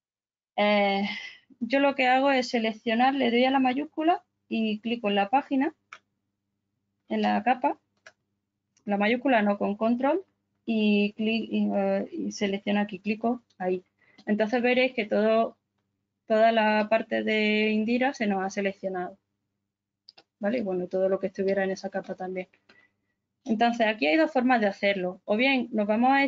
Yo lo que hago es seleccionar, le doy a la mayúscula y clico en la página, en la capa, la mayúscula no, con control, y selecciono aquí, clico ahí. Entonces veréis que toda la parte de Indira se nos ha seleccionado, ¿vale? Y bueno, todo lo que estuviera en esa capa también. Entonces aquí hay dos formas de hacerlo. O bien nos vamos a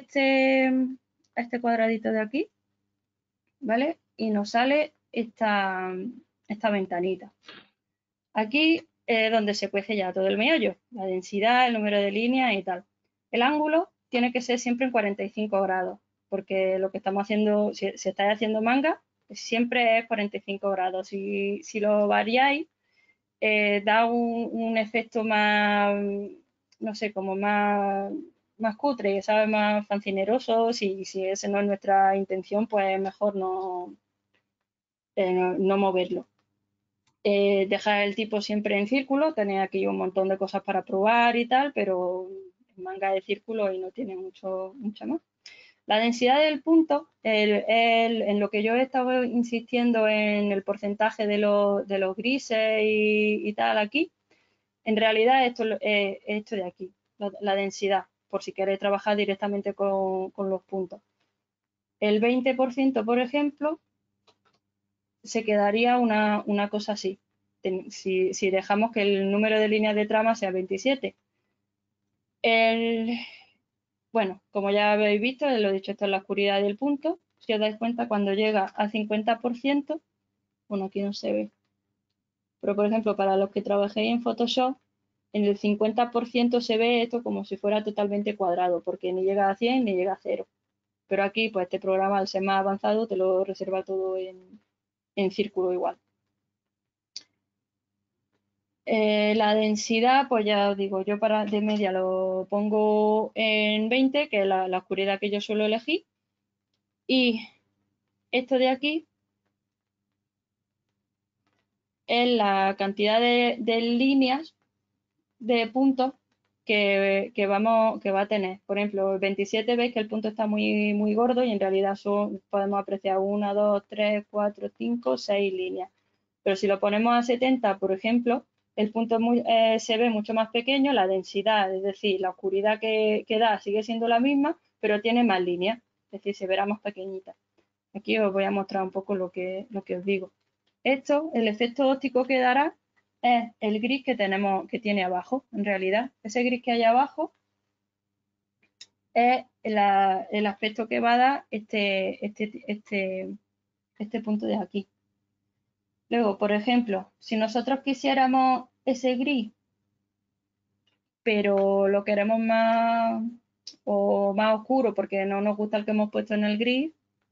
este cuadradito de aquí, ¿vale? Y nos sale esta ventanita. Aquí es donde se cuece ya todo el meollo, la densidad, el número de líneas y tal. El ángulo tiene que ser siempre en 45 grados, porque lo que estamos haciendo, si estáis haciendo manga, siempre es 45 grados. Si lo variáis, da un efecto más, no sé, como más cutre, ¿sabes? Más fancineroso. Si esa no es nuestra intención, pues mejor no moverlo. Dejar el tipo siempre en círculo, tenéis aquí un montón de cosas para probar y tal, pero en manga de círculo y no tiene mucha más. La densidad del punto, en lo que yo he estado insistiendo en el porcentaje de los grises y tal aquí, en realidad esto es esto de aquí, la densidad, por si queréis trabajar directamente con los puntos. El 20%, por ejemplo, se quedaría una cosa así, si dejamos que el número de líneas de trama sea 27. Bueno, como ya habéis visto, lo he dicho, esto es la oscuridad del punto. Si os dais cuenta, cuando llega a 50%, bueno, aquí no se ve, pero por ejemplo, para los que trabajéis en Photoshop, en el 50% se ve esto como si fuera totalmente cuadrado, porque ni llega a 100 ni llega a 0. Pero aquí, pues este programa, al ser más avanzado, te lo reserva todo en círculo igual. La densidad, pues ya os digo, yo para de media lo pongo en 20, que es la oscuridad que yo suelo elegir. Y esto de aquí es la cantidad de líneas de puntos que va a tener. Por ejemplo, el 27 veis que el punto está muy gordo y en realidad podemos apreciar 1, 2, 3, 4, 5, 6 líneas. Pero si lo ponemos a 70, por ejemplo, el punto se ve mucho más pequeño, la densidad, es decir, la oscuridad que da sigue siendo la misma, pero tiene más líneas, es decir, se verá más pequeñita. Aquí os voy a mostrar un poco lo que os digo. Esto, el efecto óptico que dará es el gris que tiene abajo, en realidad. Ese gris que hay abajo es el aspecto que va a dar este punto de aquí. Luego, por ejemplo, si nosotros quisiéramos ese gris, pero lo queremos más oscuro porque no nos gusta el que hemos puesto en el gris,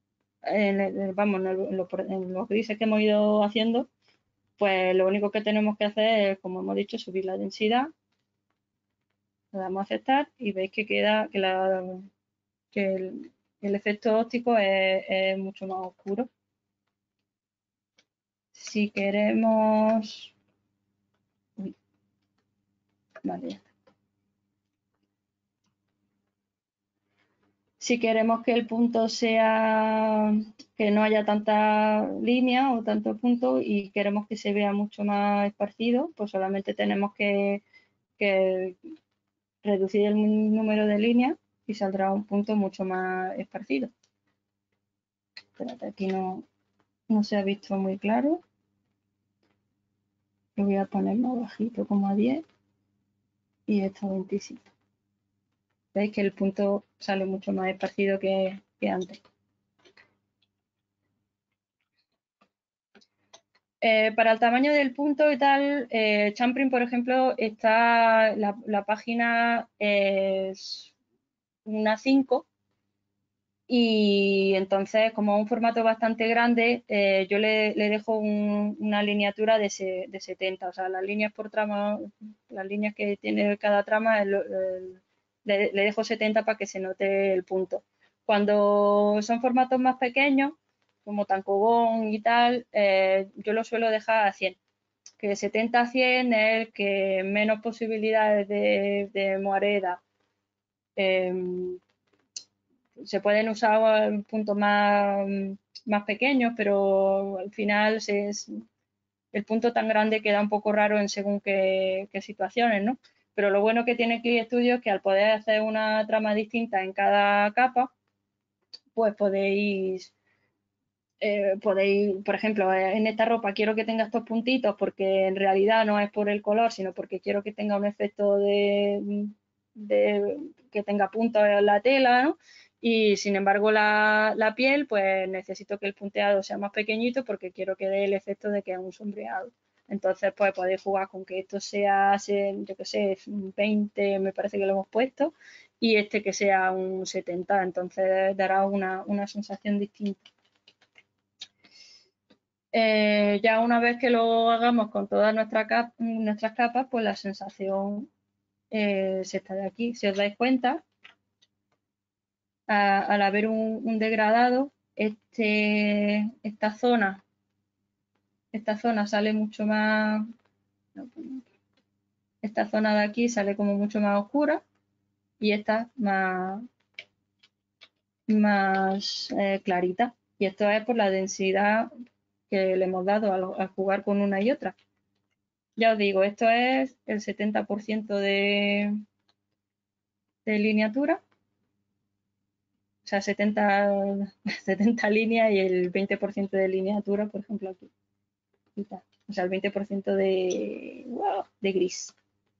en los grises que hemos ido haciendo, pues lo único que tenemos que hacer es, como hemos dicho, subir la densidad, le damos a aceptar y veis que queda que el efecto óptico es mucho más oscuro. Si queremos... Uy, vale, ya está. Si queremos que el punto sea, que no haya tanta línea o tanto punto y queremos que se vea mucho más esparcido, pues solamente tenemos que reducir el número de líneas y saldrá un punto mucho más esparcido. Espérate, aquí no se ha visto muy claro. Lo voy a poner más bajito, como a 10 y esto a 25. Veis que el punto sale mucho más esparcido que antes. Para el tamaño del punto y tal, Champrin, por ejemplo, la página es una 5 y entonces, como es un formato bastante grande, yo le dejo una lineatura de 70, o sea, las líneas por trama, las líneas que tiene cada trama, le dejo 70 para que se note el punto. Cuando son formatos más pequeños, como Tankobon y tal, yo lo suelo dejar a 100, que de 70 a 100 es el que menos posibilidades de moareda. Se pueden usar puntos más pequeños, pero al final el punto tan grande queda un poco raro en según qué situaciones, ¿no? Pero lo bueno que tiene Clip Studio es que al poder hacer una trama distinta en cada capa, pues podéis, por ejemplo, en esta ropa quiero que tenga estos puntitos porque en realidad no es por el color, sino porque quiero que tenga un efecto de que tenga puntos en la tela, ¿no? Y sin embargo la piel, pues necesito que el punteado sea más pequeñito porque quiero que dé el efecto de que es un sombreado. Entonces, pues podéis jugar con que esto sea, yo qué sé, un 20, me parece que lo hemos puesto, y este que sea un 70, entonces dará una sensación distinta. Ya una vez que lo hagamos con todas nuestras capas, pues la sensación se está de aquí. Si os dais cuenta, al haber un degradado, esta zona sale mucho más, esta zona de aquí sale como mucho más oscura y esta más clarita. Y esto es por la densidad que le hemos dado al jugar con una y otra. Ya os digo, esto es el 70% de lineatura, o sea, 70 líneas y el 20% de lineatura, por ejemplo, aquí. O sea, el 20% de gris.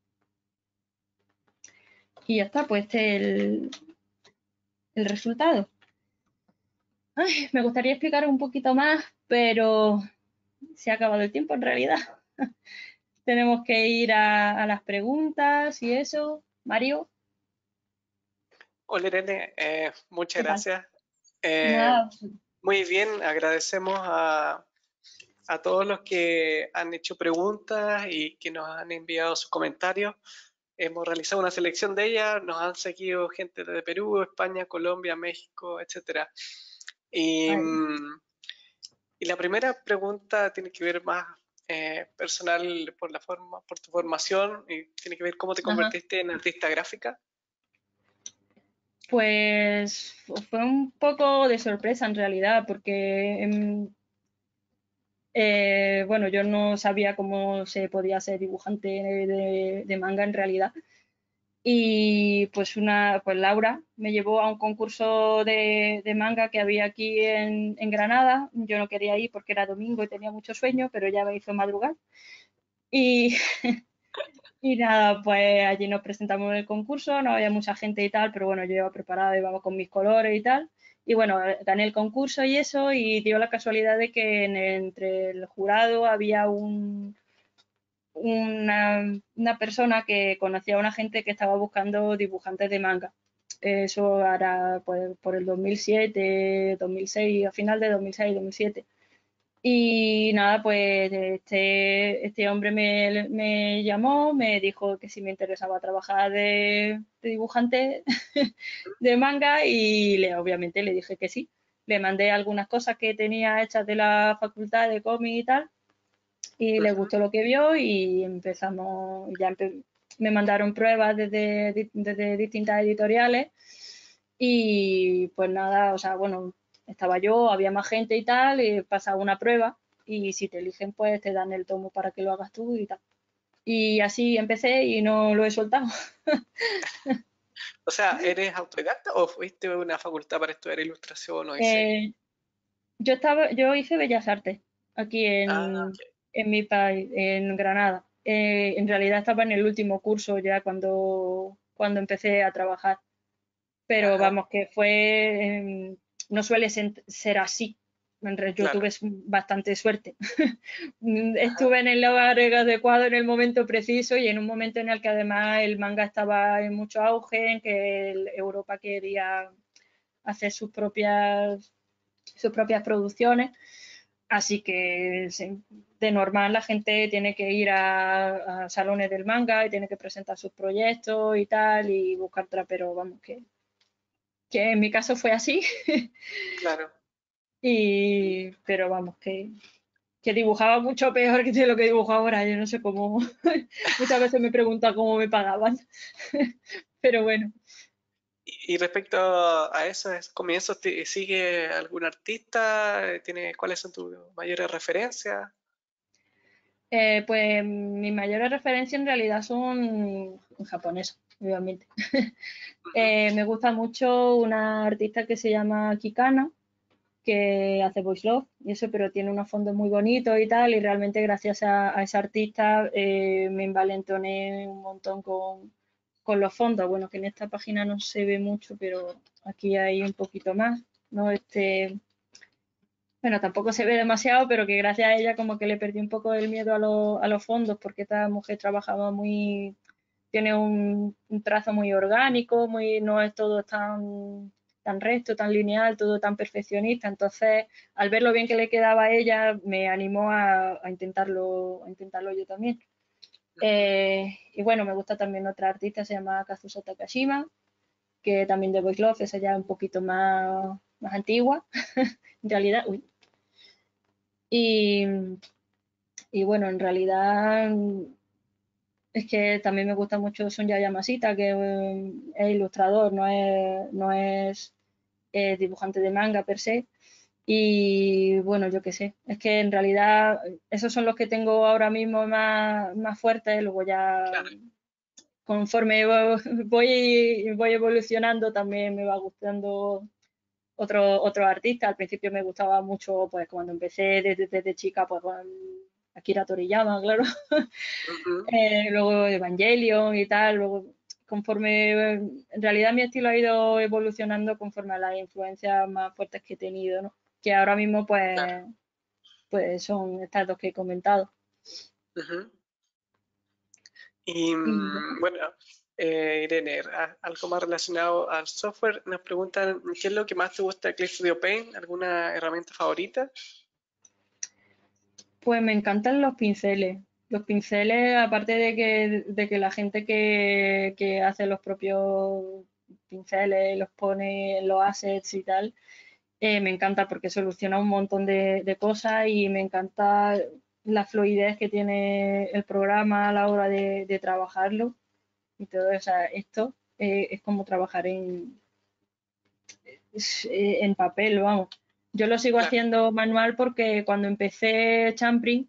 Y ya está, pues este es el resultado. Ay, me gustaría explicar un poquito más, pero se ha acabado el tiempo en realidad. Tenemos que ir a las preguntas y eso. Mario, Hola Irene, muchas ¿qué tal? gracias. Eh, Nada, Muy bien, agradecemos a todos los que han hecho preguntas y que nos han enviado sus comentarios. Hemos realizado una selección de ellas, nos han seguido gente de Perú, España, Colombia, México, etcétera. Y, vale. y la primera pregunta tiene que ver más personal por tu formación y tiene que ver cómo te Ajá. convertiste en artista gráfica. Pues fue un poco de sorpresa en realidad, porque bueno, yo no sabía cómo se podía ser dibujante de manga en realidad. Y pues Laura me llevó a un concurso de manga que había aquí en Granada. Yo no quería ir porque era domingo y tenía mucho sueño, pero ya me hizo madrugar. Y, y nada, pues allí nos presentamos en el concurso, no había mucha gente y tal, pero bueno, yo iba preparada, íbamos con mis colores y tal. Y bueno, gané el concurso y eso, y dio la casualidad de que entre el jurado había una persona que conocía a una gente que estaba buscando dibujantes de manga. Eso hará pues, por el 2007, 2006, a final de 2006, 2007. Y nada, pues este hombre me llamó, me dijo que si me interesaba trabajar de dibujante de manga y obviamente le dije que sí. Le mandé algunas cosas que tenía hechas de la facultad de cómic y tal y le Ujú. gustó lo que vio y empezamos, me mandaron pruebas desde distintas editoriales y pues nada, o sea, bueno, estaba yo, había más gente y tal, y pasaba una prueba y si te eligen pues te dan el tomo para que lo hagas tú y tal. Y así empecé y no lo he soltado. O sea, ¿eres autodidacta o fuiste a una facultad para estudiar ilustración o diseño? Eh, yo hice Bellas Artes aquí Ah, ok. en mi país, en Granada. En realidad estaba en el último curso ya cuando empecé a trabajar, pero Ajá, vamos, que fue, no suele ser así. Yo claro. tuve bastante suerte. Ajá, Estuve en el lugar adecuado en el momento preciso y en un momento en el que además el manga estaba en mucho auge, en que Europa quería hacer sus propias producciones. Así que sí, de normal la gente tiene que ir a salones del manga y tiene que presentar sus proyectos y tal y buscar otra, pero vamos, que en mi caso fue así. claro. Pero vamos, que dibujaba mucho peor que de lo que dibujo ahora. Yo no sé cómo. Muchas veces me preguntan cómo me pagaban. Pero bueno. Y respecto a esos comienzos, ¿sigue algún artista? ¿Cuáles son tus mayores referencias? Pues mis mayores referencias en realidad son japonesas, obviamente. Ujú. Me gusta mucho una artista que se llama Kikana, que hace voice love y eso, pero tiene unos fondos muy bonitos y tal, y realmente gracias a esa artista me envalentoné un montón con los fondos, bueno, que en esta página no se ve mucho, pero aquí hay un poquito más, ¿no? Bueno, tampoco se ve demasiado, pero que gracias a ella como que le perdí un poco el miedo a los fondos, porque esta mujer trabajaba muy, tiene un trazo muy orgánico, muy, no es todo tan recto, tan lineal, todo tan perfeccionista. Entonces, al ver lo bien que le quedaba a ella, me animó a intentarlo yo también. Y bueno, me gusta también otra artista, se llama Kazusa Takashima, que también de Boys Love, esa ya un poquito más antigua, en realidad. Uy. Y, y bueno, en realidad es que también me gusta mucho Sonya Yamashita, que es ilustrador, no es dibujante de manga per se. Y bueno, yo qué sé, es que en realidad esos son los que tengo ahora mismo más fuertes, luego ya Claro, conforme voy evolucionando también me va gustando otro artista. Al principio me gustaba mucho, pues cuando empecé desde chica, pues con Akira Toriyama, claro. ujú, Luego Evangelion y tal, luego conforme, en realidad mi estilo ha ido evolucionando conforme a las influencias más fuertes que he tenido, ¿no? Que ahora mismo claro, pues son estas dos que he comentado. ujú. Y Y bueno, bueno, Irene, algo más relacionado al software, nos preguntan qué es lo que más te gusta de Clip Studio Paint, ¿alguna herramienta favorita? pues me encantan los pinceles. Los pinceles, aparte de que la gente que hace los propios pinceles, los pone en los assets y tal, me encanta porque soluciona un montón de cosas y me encanta la fluidez que tiene el programa a la hora de trabajarlo y todo. O sea, esto es como trabajar en papel, vamos. Yo lo sigo Claro, haciendo manual porque cuando empecé Champring,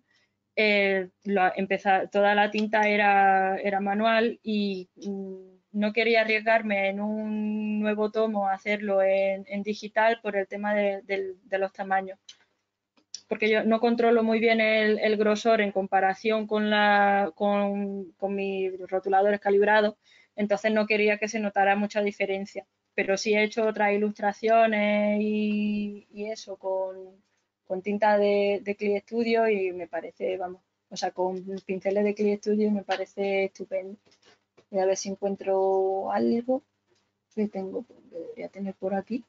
toda la tinta era manual y no quería arriesgarme en un nuevo tomo a hacerlo en digital por el tema de los tamaños. Porque yo no controlo muy bien el grosor en comparación con mis rotuladores calibrados, entonces no quería que se notara mucha diferencia. Pero sí he hecho otras ilustraciones y eso con tinta de Clip Studio y me parece, vamos, o sea, con pinceles de Clip Studio me parece estupendo. Voy a ver si encuentro algo que debería tener por aquí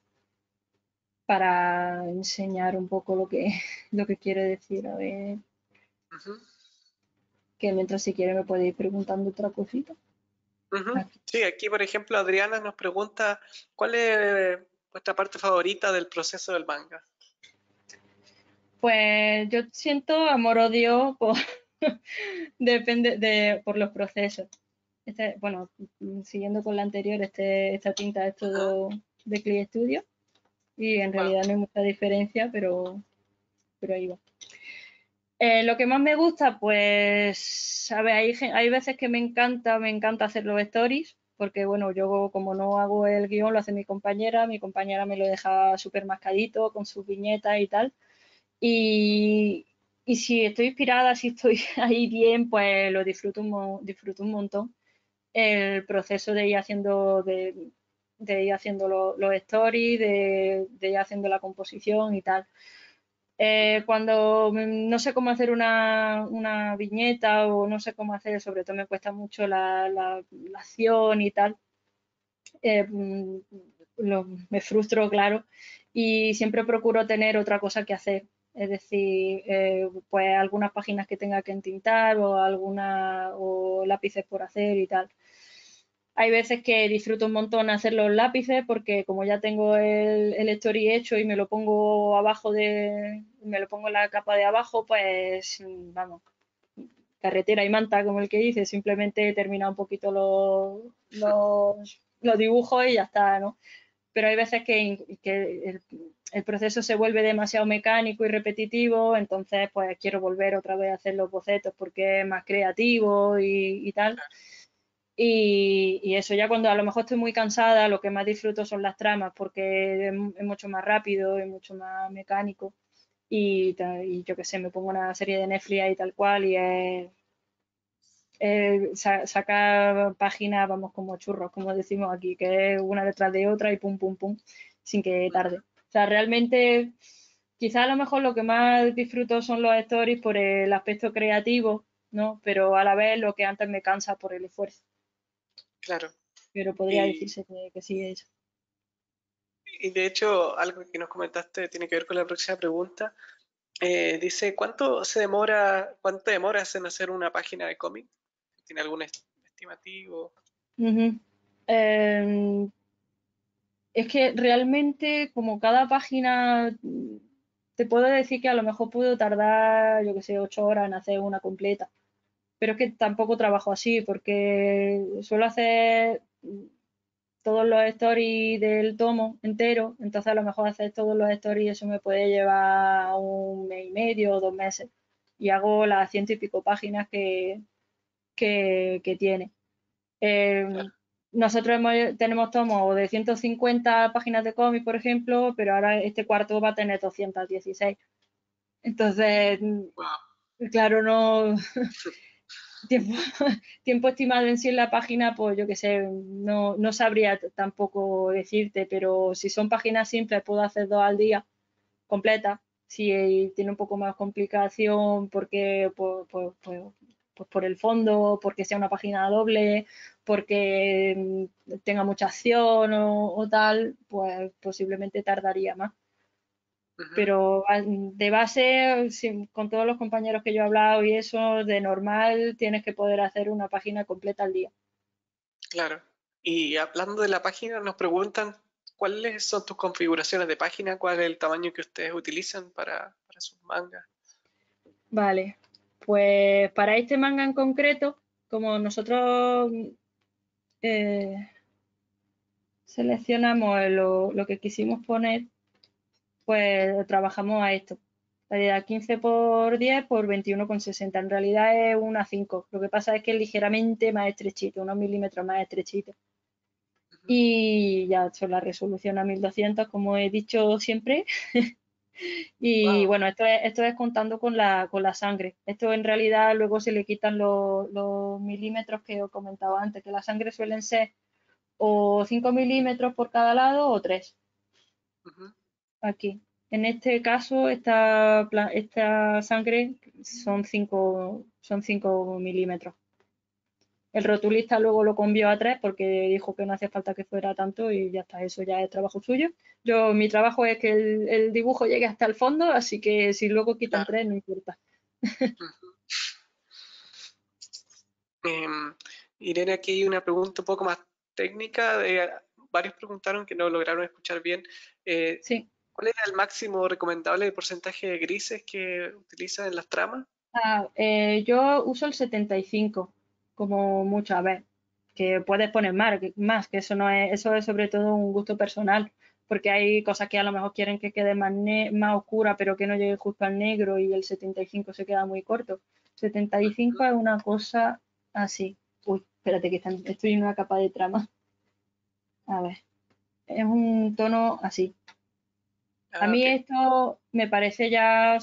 para enseñar un poco lo que quiere decir. A ver, ujú, que mientras si quiere me puede ir preguntando otra cosita. ujú. Aquí. Sí, aquí por ejemplo Adriana nos pregunta cuál es vuestra parte favorita del proceso del manga. Pues yo siento amor-odio depende por los procesos. Bueno, siguiendo con la anterior, esta tinta es Ujú, todo de Clip Studio y en wow, realidad no hay mucha diferencia, pero ahí va. Lo que más me gusta, pues, a ver, hay veces que me encanta hacer los stories, porque bueno, yo como no hago el guión, lo hace mi compañera me lo deja súper mascadito con sus viñetas y tal. Y, y si estoy inspirada, si estoy ahí bien, pues lo disfruto un montón. El proceso de ir haciendo, de ir haciendo los stories, de ir haciendo la composición y tal. ujú, Cuando no sé cómo hacer una viñeta o no sé cómo hacer, sobre todo me cuesta mucho la acción y tal, eh, mm, me frustro, claro, y siempre procuro tener otra cosa que hacer. Es decir, pues algunas páginas que tenga que entintar o lápices por hacer y tal. Hay veces que disfruto un montón hacer los lápices porque como ya tengo el story hecho y me lo pongo en la capa de abajo, pues vamos, carretera y manta, como el que dice, simplemente termina un poquito los dibujos y ya está, ¿no? Pero hay veces que el proceso se vuelve demasiado mecánico y repetitivo, entonces pues quiero volver otra vez a hacer los bocetos porque es más creativo y tal. Y eso ya cuando a lo mejor estoy muy cansada, lo que más disfruto son las tramas porque es mucho más rápido, es mucho más mecánico y yo qué sé, me pongo una serie de Netflix y tal cual y saca páginas, vamos, como churros, como decimos aquí, que es una detrás de otra y pum, pum, pum, sin que tarde. O sea, realmente, quizás a lo mejor lo que más disfruto son los stories por el aspecto creativo, ¿no? Pero a la vez lo que antes me cansa por el esfuerzo. Claro. Pero podría Y, decirse que sí es. y de hecho, algo que nos comentaste tiene que ver con la próxima pregunta. Dice, cuánto demoras en hacer una página de cómic? ¿Tiene algún estimativo? Ujú. Eh, es que realmente, como cada página, te puedo decir que a lo mejor puedo tardar, yo que sé, 8 horas en hacer una completa. Pero es que tampoco trabajo así, porque suelo hacer todos los stories del tomo entero, entonces a lo mejor hacer todos los stories eso me puede llevar 1 mes y medio o 2 meses. Y hago las ciento y pico páginas que tiene. Eh, Claro. nosotros tenemos tomos de 150 páginas de cómic, por ejemplo, pero ahora este cuarto va a tener 216. Entonces, Wow. claro, no tiempo, tiempo estimado en sí en la página, pues yo qué sé, no sabría tampoco decirte, pero si son páginas simples puedo hacer 2 al día completas. Si tiene un poco más complicación porque pues por el fondo, porque sea una página doble, porque tenga mucha acción o tal, pues posiblemente tardaría más. Ujú. Pero de base, con todos los compañeros que yo he hablado y eso, de normal tienes que poder hacer una página completa al día. Claro. Y hablando de la página, nos preguntan cuáles son tus configuraciones de página, cuál es el tamaño que ustedes utilizan para sus mangas. Vale, pues para este manga en concreto, como nosotros eh, seleccionamos lo que quisimos poner, pues trabajamos a esto. La de 15 por 10 por 21,60. En realidad es una 5. Lo que pasa es que es ligeramente más estrechito, unos milímetros más estrechito. Ujú. Y ya son la resolución a 1200, como he dicho siempre. Y Wow. bueno, esto es contando con la sangre. Esto en realidad luego se le quitan los milímetros que os comentaba antes, que la sangre suelen ser o 5 milímetros por cada lado o 3 Ujú. aquí. En este caso, esta sangre son 5 milímetros. El rotulista luego lo cambió a 3 porque dijo que no hacía falta que fuera tanto y ya está, eso ya es trabajo suyo. Mi trabajo es que el dibujo llegue hasta el fondo, así que si luego quitan Claro. 3 no importa. Ujú. Em, Irene, aquí hay una pregunta un poco más técnica. Varios preguntaron que no lograron escuchar bien. Eh, Sí. ¿Cuál era el máximo recomendable de porcentaje de grises que utilizan en las tramas? Yo uso el 75 como mucho, a ver, que puedes poner más, que eso es sobre todo un gusto personal, porque hay cosas que a lo mejor quieren que quede más oscura, pero que no llegue justo al negro y el 75 se queda muy corto. 75 es una cosa así. Uy, espérate que estoy en una capa de trama. A ver, es un tono así. A Ah, mí ok. esto me parece ya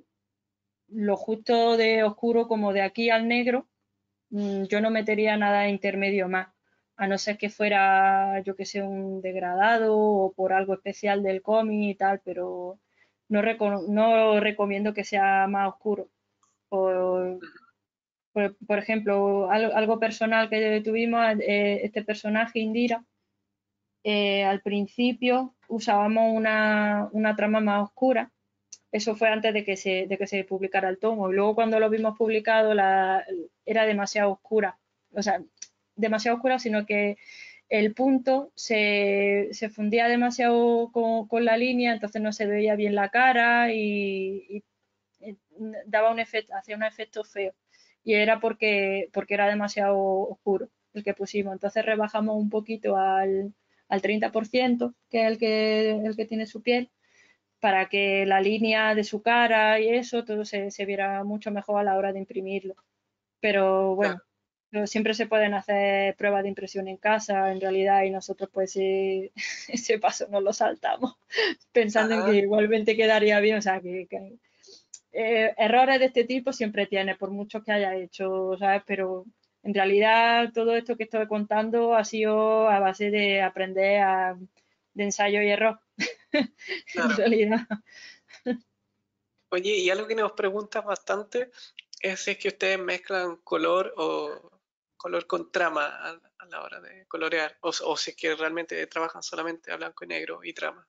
lo justo de oscuro como de aquí al negro. Yo no metería nada intermedio más, a no ser que fuera, yo que sé, un degradado o por algo especial del cómic y tal, pero no recomiendo que sea más oscuro. Por, por ejemplo, algo personal que tuvimos, este personaje, Indira, al principio usábamos una trama más oscura. Eso fue antes de que se publicara el tomo. Y luego cuando lo vimos publicado era demasiado oscura. O sea, demasiado oscura, sino que el punto se fundía demasiado con la línea, entonces no se veía bien la cara y daba un efecto, hacía un efecto feo. Y era porque era demasiado oscuro el que pusimos. Entonces rebajamos un poquito al 30%, que es el que tiene su piel, para que la línea de su cara y eso, todo se viera mucho mejor a la hora de imprimirlo. Pero Claro. bueno, siempre se pueden hacer pruebas de impresión en casa, en realidad, y nosotros pues ese paso no lo saltamos, pensando en que Ajá. igualmente quedaría bien. O sea, errores de este tipo siempre tiene, por muchos que haya hecho, ¿sabes? Pero En realidad, todo esto que estoy contando ha sido a base de aprender de ensayo y error. En Claro. realidad. Oye, y algo que nos preguntas bastante es si es que ustedes mezclan color o color con trama a la hora de colorear, o si es que realmente trabajan solamente a blanco y negro y trama.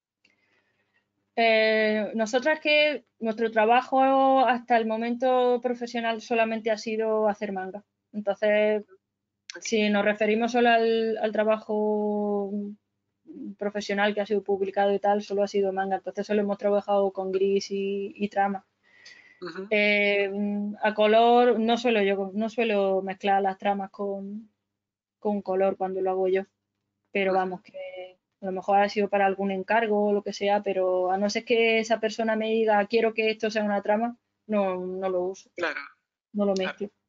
Nosotras que nuestro trabajo hasta el momento profesional solamente ha sido hacer manga. Entonces, Ok. si nos referimos solo al trabajo profesional que ha sido publicado y tal, solo ha sido manga. Entonces solo hemos trabajado con gris y trama. Ujú. A color no suelo mezclar las tramas con color cuando lo hago yo, pero Ujú. vamos, que a lo mejor ha sido para algún encargo o lo que sea, pero a no ser que esa persona me diga quiero que esto sea una trama, no lo uso, Claro, no lo claro. mezclo.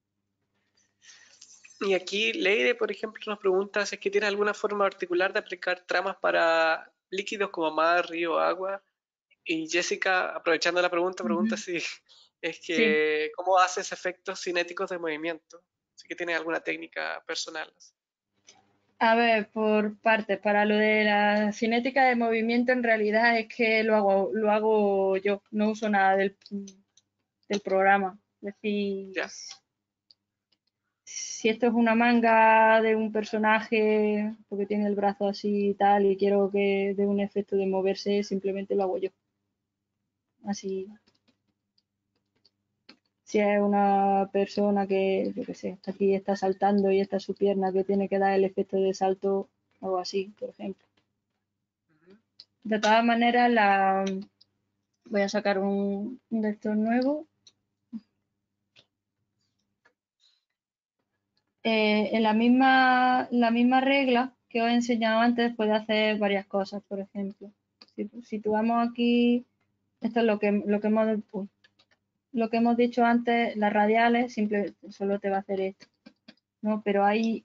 Y aquí Leire, por ejemplo, nos pregunta si es que tiene alguna forma particular de aplicar tramas para líquidos como mar, río, agua. Y Jessica, aprovechando la pregunta, pregunta Ujú. si es Sí. que cómo haces efectos cinéticos de movimiento. Si que tiene alguna técnica personal. A ver, por partes, para lo de la cinética de movimiento en realidad es que lo hago yo, no uso nada del programa. Es decir, Ya, si esto es una manga de un personaje, porque tiene el brazo así y tal, y quiero que dé un efecto de moverse, simplemente lo hago yo. Así, si es una persona que, yo qué sé, está aquí, está saltando y esta es su pierna que tiene que dar el efecto de salto, algo así, por ejemplo. ujú, De todas maneras, voy a sacar un vector nuevo. En la misma regla que os he enseñado antes, puede hacer varias cosas, por ejemplo. Si situamos aquí, esto es lo que hemos dicho antes, las radiales, solo te va a hacer esto, ¿no? Pero hay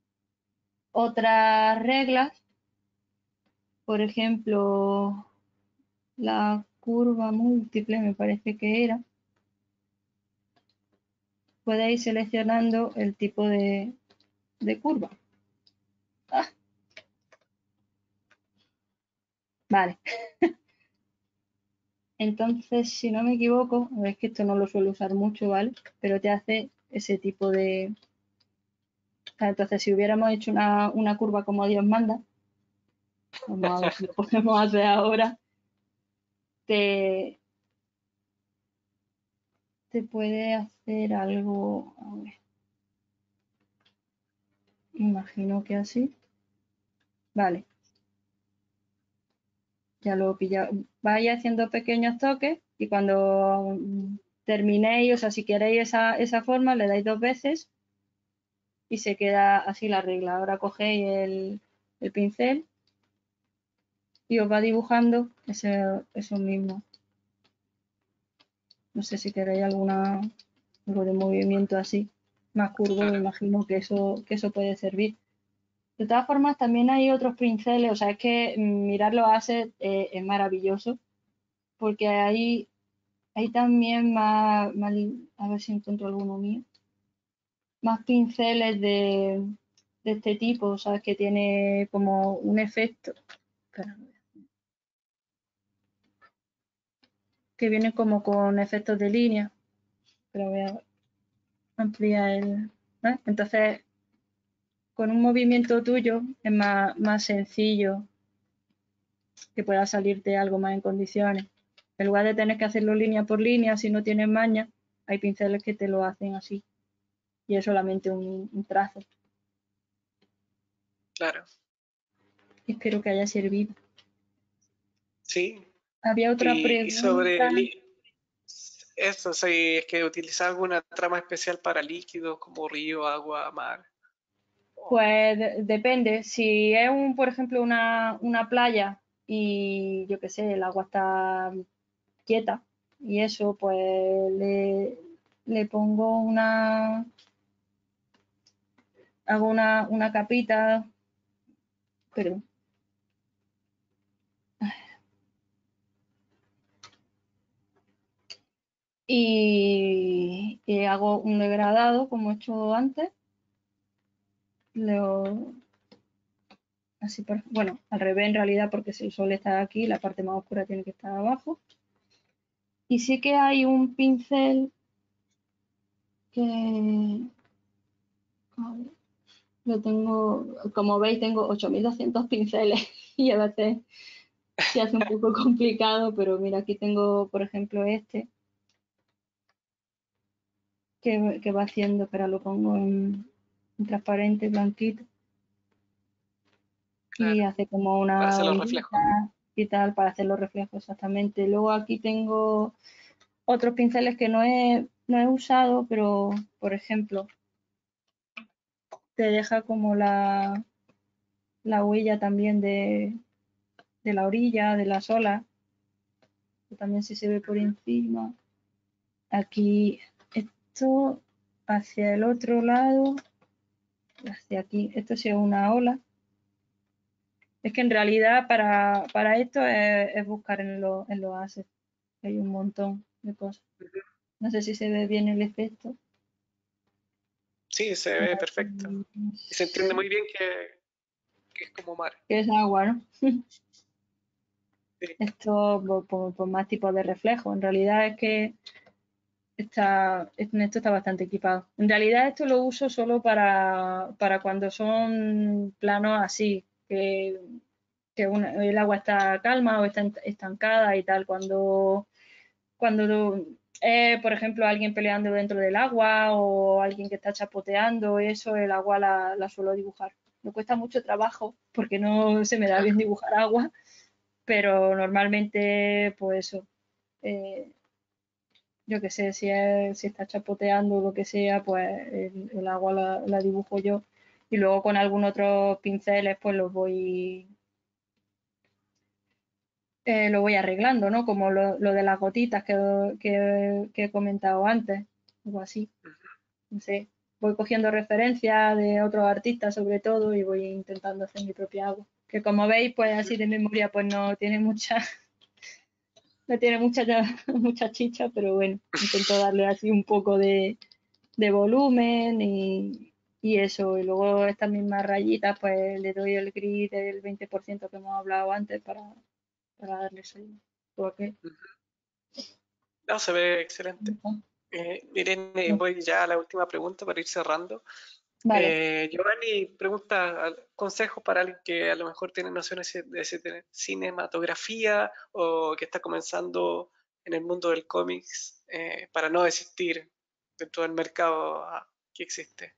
otras reglas, por ejemplo, la curva múltiple, me parece que era. Podéis ir seleccionando el tipo de curva. Ah, vale. Entonces, si no me equivoco, es que esto no lo suelo usar mucho, ¿vale? Pero te hace ese tipo de... Entonces, si hubiéramos hecho una curva como Dios manda, vamos a ver si lo podemos hacer ahora, te, te puede hacer algo, a ver, imagino que así. Vale, ya lo he pillado. Vais haciendo pequeños toques y cuando terminéis, o sea, si queréis esa forma, le dais 2 veces y se queda así la regla. Ahora cogéis el pincel y os va dibujando eso mismo. No sé si queréis algo de movimiento así, más curvo, me claro. imagino que eso puede servir. De todas formas, también hay otros pinceles, o sea, es que mirar los assets es maravilloso, porque hay también a ver si encuentro alguno mío, más pinceles de este tipo, ¿sabes? Que tiene como un efecto. Espera, que viene como con efectos de línea, pero voy a ampliar ¿eh? Entonces, con un movimiento tuyo es más sencillo que pueda salirte algo más en condiciones. En lugar de tener que hacerlo línea por línea, si no tienes maña, hay pinceles que te lo hacen así. Y es solamente un trazo. Claro. Espero que haya servido. Sí. Había otra Y sobre pregunta. eso, si es que utiliza alguna trama especial para líquidos como río, agua, mar. o- Pues depende. Si es por ejemplo, una playa y yo qué sé, el agua está quieta y eso, pues le pongo hago una capita, perdón, y hago un degradado como he hecho antes. Así bueno, al revés en realidad, porque si el sol está aquí, la parte más oscura tiene que estar abajo. Y sí que hay un pincel que lo tengo, como veis, tengo 8200 pinceles y a veces se hace un poco complicado, pero mira, aquí tengo, por ejemplo, este que va haciendo, pero lo pongo en transparente, blanquito, y Claro, hace como para una hacer los reflejos. ondita y tal para hacer los reflejos exactamente. Luego aquí tengo otros pinceles que no he usado, pero por ejemplo, te deja como la huella también de la orilla, de las olas, que también si se ve por encima. Aquí esto hacia el otro lado, hacia aquí, esto sí es una ola. Es que en realidad para esto es buscar en los assets. Hay un montón de cosas. Ujú. No sé si se ve bien el efecto. Sí, se ve perfecto. Y se entiende muy bien que es como mar. Que es agua, ¿no? Sí. Esto por más tipos de reflejo. En realidad es que esto está bastante equipado. En realidad esto lo uso solo para cuando son planos así, que el agua está calma o está estancada y tal. Cuando por ejemplo, alguien peleando dentro del agua o alguien que está chapoteando, eso, el agua la suelo dibujar. Me cuesta mucho trabajo porque no se me da bien dibujar agua, pero normalmente, pues eso, eh, yo qué sé, si está chapoteando o lo que sea, pues el agua la dibujo yo. Y luego con algún otro pinceles, pues lo voy arreglando, ¿no? Como lo de las gotitas que he comentado antes, algo así. No sé, voy cogiendo referencias de otros artistas sobre todo y voy intentando hacer mi propia agua. Que como veis, pues así de memoria, pues no tiene mucha, mucha chicha, pero bueno, intento darle así un poco de volumen y eso. Y luego estas mismas rayitas, pues le doy el gris del 20% que hemos hablado antes para darle su toque. No, se ve excelente. Irene, voy ya a la última pregunta para ir cerrando. Vale. Giovanni pregunta consejos para alguien que a lo mejor tiene nociones de cinematografía o que está comenzando en el mundo del cómics para no desistir dentro del mercado que existe.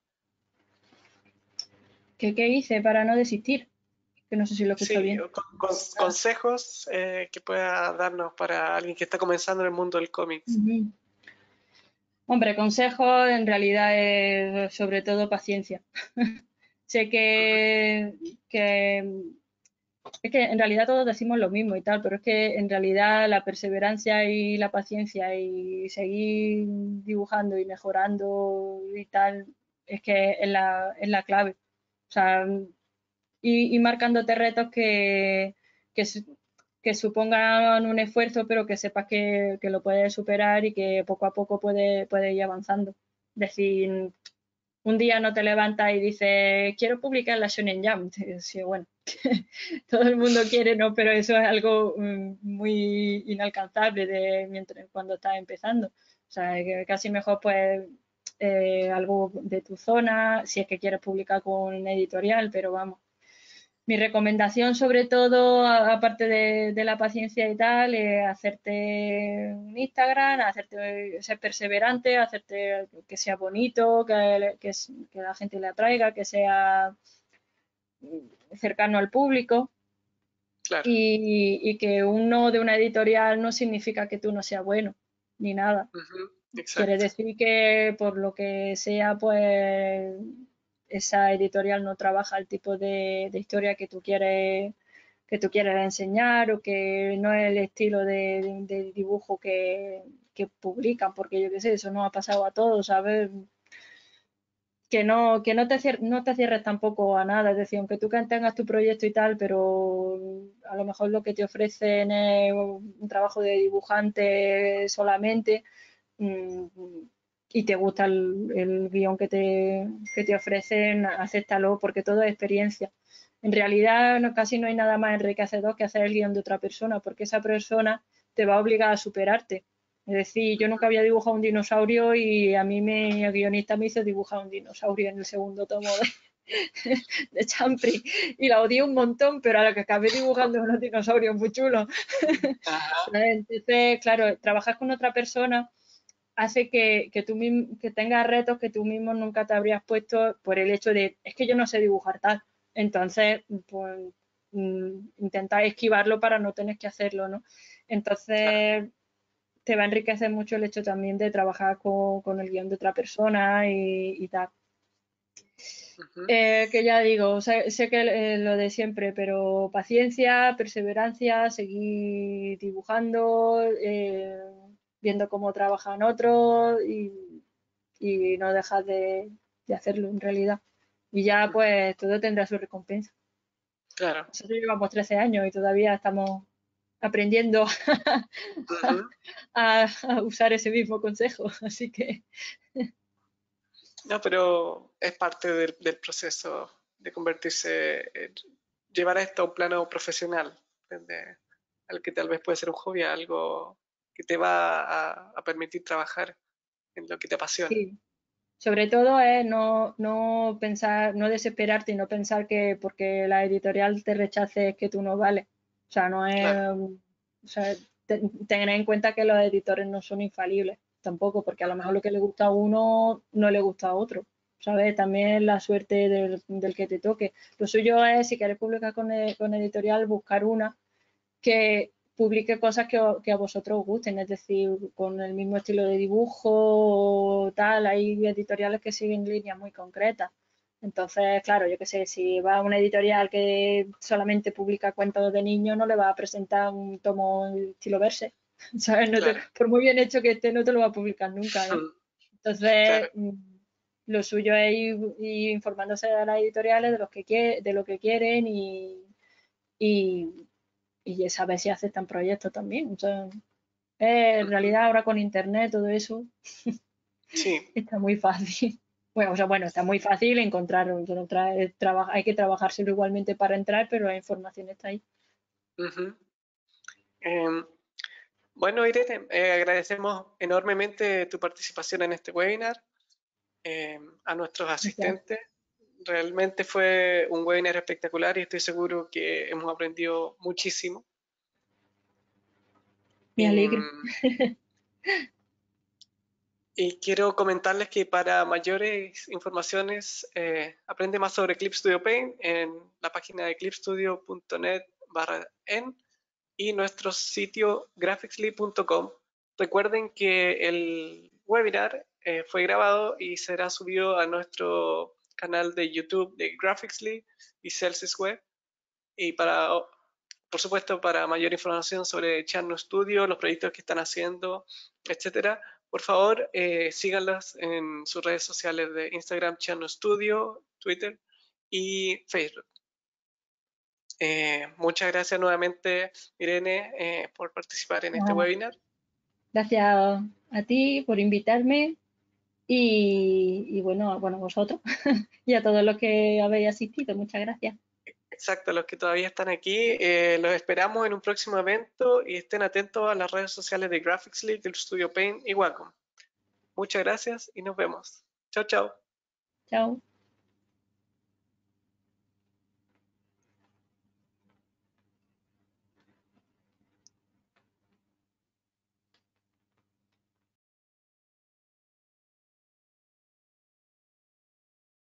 ¿Qué hice para no desistir? Que no sé si lo escucho Sí, bien. o consejos que pueda darnos para alguien que está comenzando en el mundo del cómics. Ujú. Hombre, consejo en realidad es sobre todo paciencia. Sé Ujú. que es que en realidad todos decimos lo mismo y tal, pero es que en realidad la perseverancia y la paciencia y seguir dibujando y mejorando y tal, es que es la clave. O sea, y marcándote retos que, que supongan un esfuerzo, pero que sepas que lo puedes superar y que poco a poco puedes ir avanzando. Es decir, un día no te levantas y dices, quiero publicar la Shonen Jump. Sí, bueno, todo el mundo quiere, ¿no? Pero eso es algo muy inalcanzable mientras, cuando estás empezando. O sea, que casi mejor pues algo de tu zona, si es que quieres publicar con una editorial, pero vamos. Mi recomendación, sobre todo, aparte de la paciencia y tal, es hacerte un Instagram, ser perseverante, hacerte que sea bonito, que la gente le atraiga, que sea cercano al público Claro. y que uno de una editorial no significa que tú no seas bueno, ni nada. Ujú. Quiere Exacto. decir que por lo que sea, pues esa editorial no trabaja el tipo de historia que tú quieres enseñar o que no es el estilo de dibujo que publican, porque yo qué sé, eso no ha pasado a todos, ¿sabes? Que no te cierres tampoco a nada, es decir, aunque tú tengas tu proyecto y tal, pero a lo mejor lo que te ofrecen es un trabajo de dibujante solamente, mm, y te gusta el guión que te ofrecen, acéptalo porque todo es experiencia. En realidad casi no hay nada más enriquecedor que hacer el guión de otra persona porque esa persona te va a obligar a superarte. Es decir, yo nunca había dibujado un dinosaurio y a mí el guionista me hizo dibujar un dinosaurio en el segundo tomo de Champri y la odié un montón, pero a la que acabé dibujando unos dinosaurios muy chulos. Ajá, Entonces, claro, trabajar con otra persona hace que tú que tengas retos que tú mismo nunca te habrías puesto por el hecho de, es que yo no sé dibujar tal. Entonces, pues intentar esquivarlo para no tener que hacerlo, ¿no? claro. Entonces, te va a enriquecer mucho el hecho también de trabajar con el guión de otra persona y tal. Ujú. Que ya digo, sé que lo de siempre, pero paciencia, perseverancia, seguir dibujando, viendo cómo trabajan otros y no dejar de hacerlo en realidad. Y ya pues todo tendrá su recompensa. Claro. Nosotros llevamos 13 años y todavía estamos aprendiendo Ujú. a usar ese mismo consejo, así que No, pero es parte del proceso de convertirse, llevar esto a un plano profesional, ¿entiendes? Al que tal vez puede ser un hobby, a algo que te va a permitir trabajar en lo que te apasiona. sí. Sobre todo es no pensar, no desesperarte y no pensar que porque la editorial te rechace es que tú no vales. O sea, no es, Claro, o sea, tener en cuenta que los editores no son infalibles tampoco, porque a lo mejor lo que le gusta a uno no le gusta a otro. ¿Sabes? También la suerte del que te toque. Lo suyo es, si quieres publicar con editorial, buscar una que publique cosas que a vosotros os gusten, es decir, con el mismo estilo de dibujo o tal, hay editoriales que siguen líneas muy concretas. Entonces, claro, yo qué sé, si va a una editorial que solamente publica cuentos de niños, no le va a presentar un tomo estilo verse, ¿sabes? claro. Por muy bien hecho que esté, no te lo va a publicar nunca, ¿no? Claro. Entonces, lo suyo es ir informándose de las editoriales, de, de lo que quieren y, y saber si aceptan proyectos también. O sea, en Ujú. realidad ahora con internet todo eso Sí. está muy fácil. Bueno, o sea, bueno, está muy fácil encontrar hay que trabajárselo igualmente para entrar, pero la información está ahí. Ujú. Em, bueno, Irene, agradecemos enormemente tu participación en este webinar. A nuestros Gracias. asistentes. Realmente fue un webinar espectacular y estoy seguro que hemos aprendido muchísimo. Me Y, alegro. y quiero comentarles que para mayores informaciones, aprende más sobre Clip Studio Paint en la página de clipstudio.net/en y nuestro sitio graphicsly.com. Recuerden que el webinar fue grabado y será subido a nuestro canal de YouTube de Graphicsly y Celsius Web. Y por supuesto, para mayor información sobre Charno Studio, los proyectos que están haciendo, etcétera, por favor, síganlas en sus redes sociales de Instagram, Charno Studio, Twitter y Facebook. Muchas gracias nuevamente, Irene, por participar en este webinar. Gracias a ti por invitarme y bueno, bueno, a vosotros y a todos los que habéis asistido. Muchas gracias. Exacto, los que todavía están aquí, los esperamos en un próximo evento y estén atentos a las redes sociales de Graphics League, del Studio Paint y Wacom. Muchas gracias y nos vemos. Chao, chao. Chao.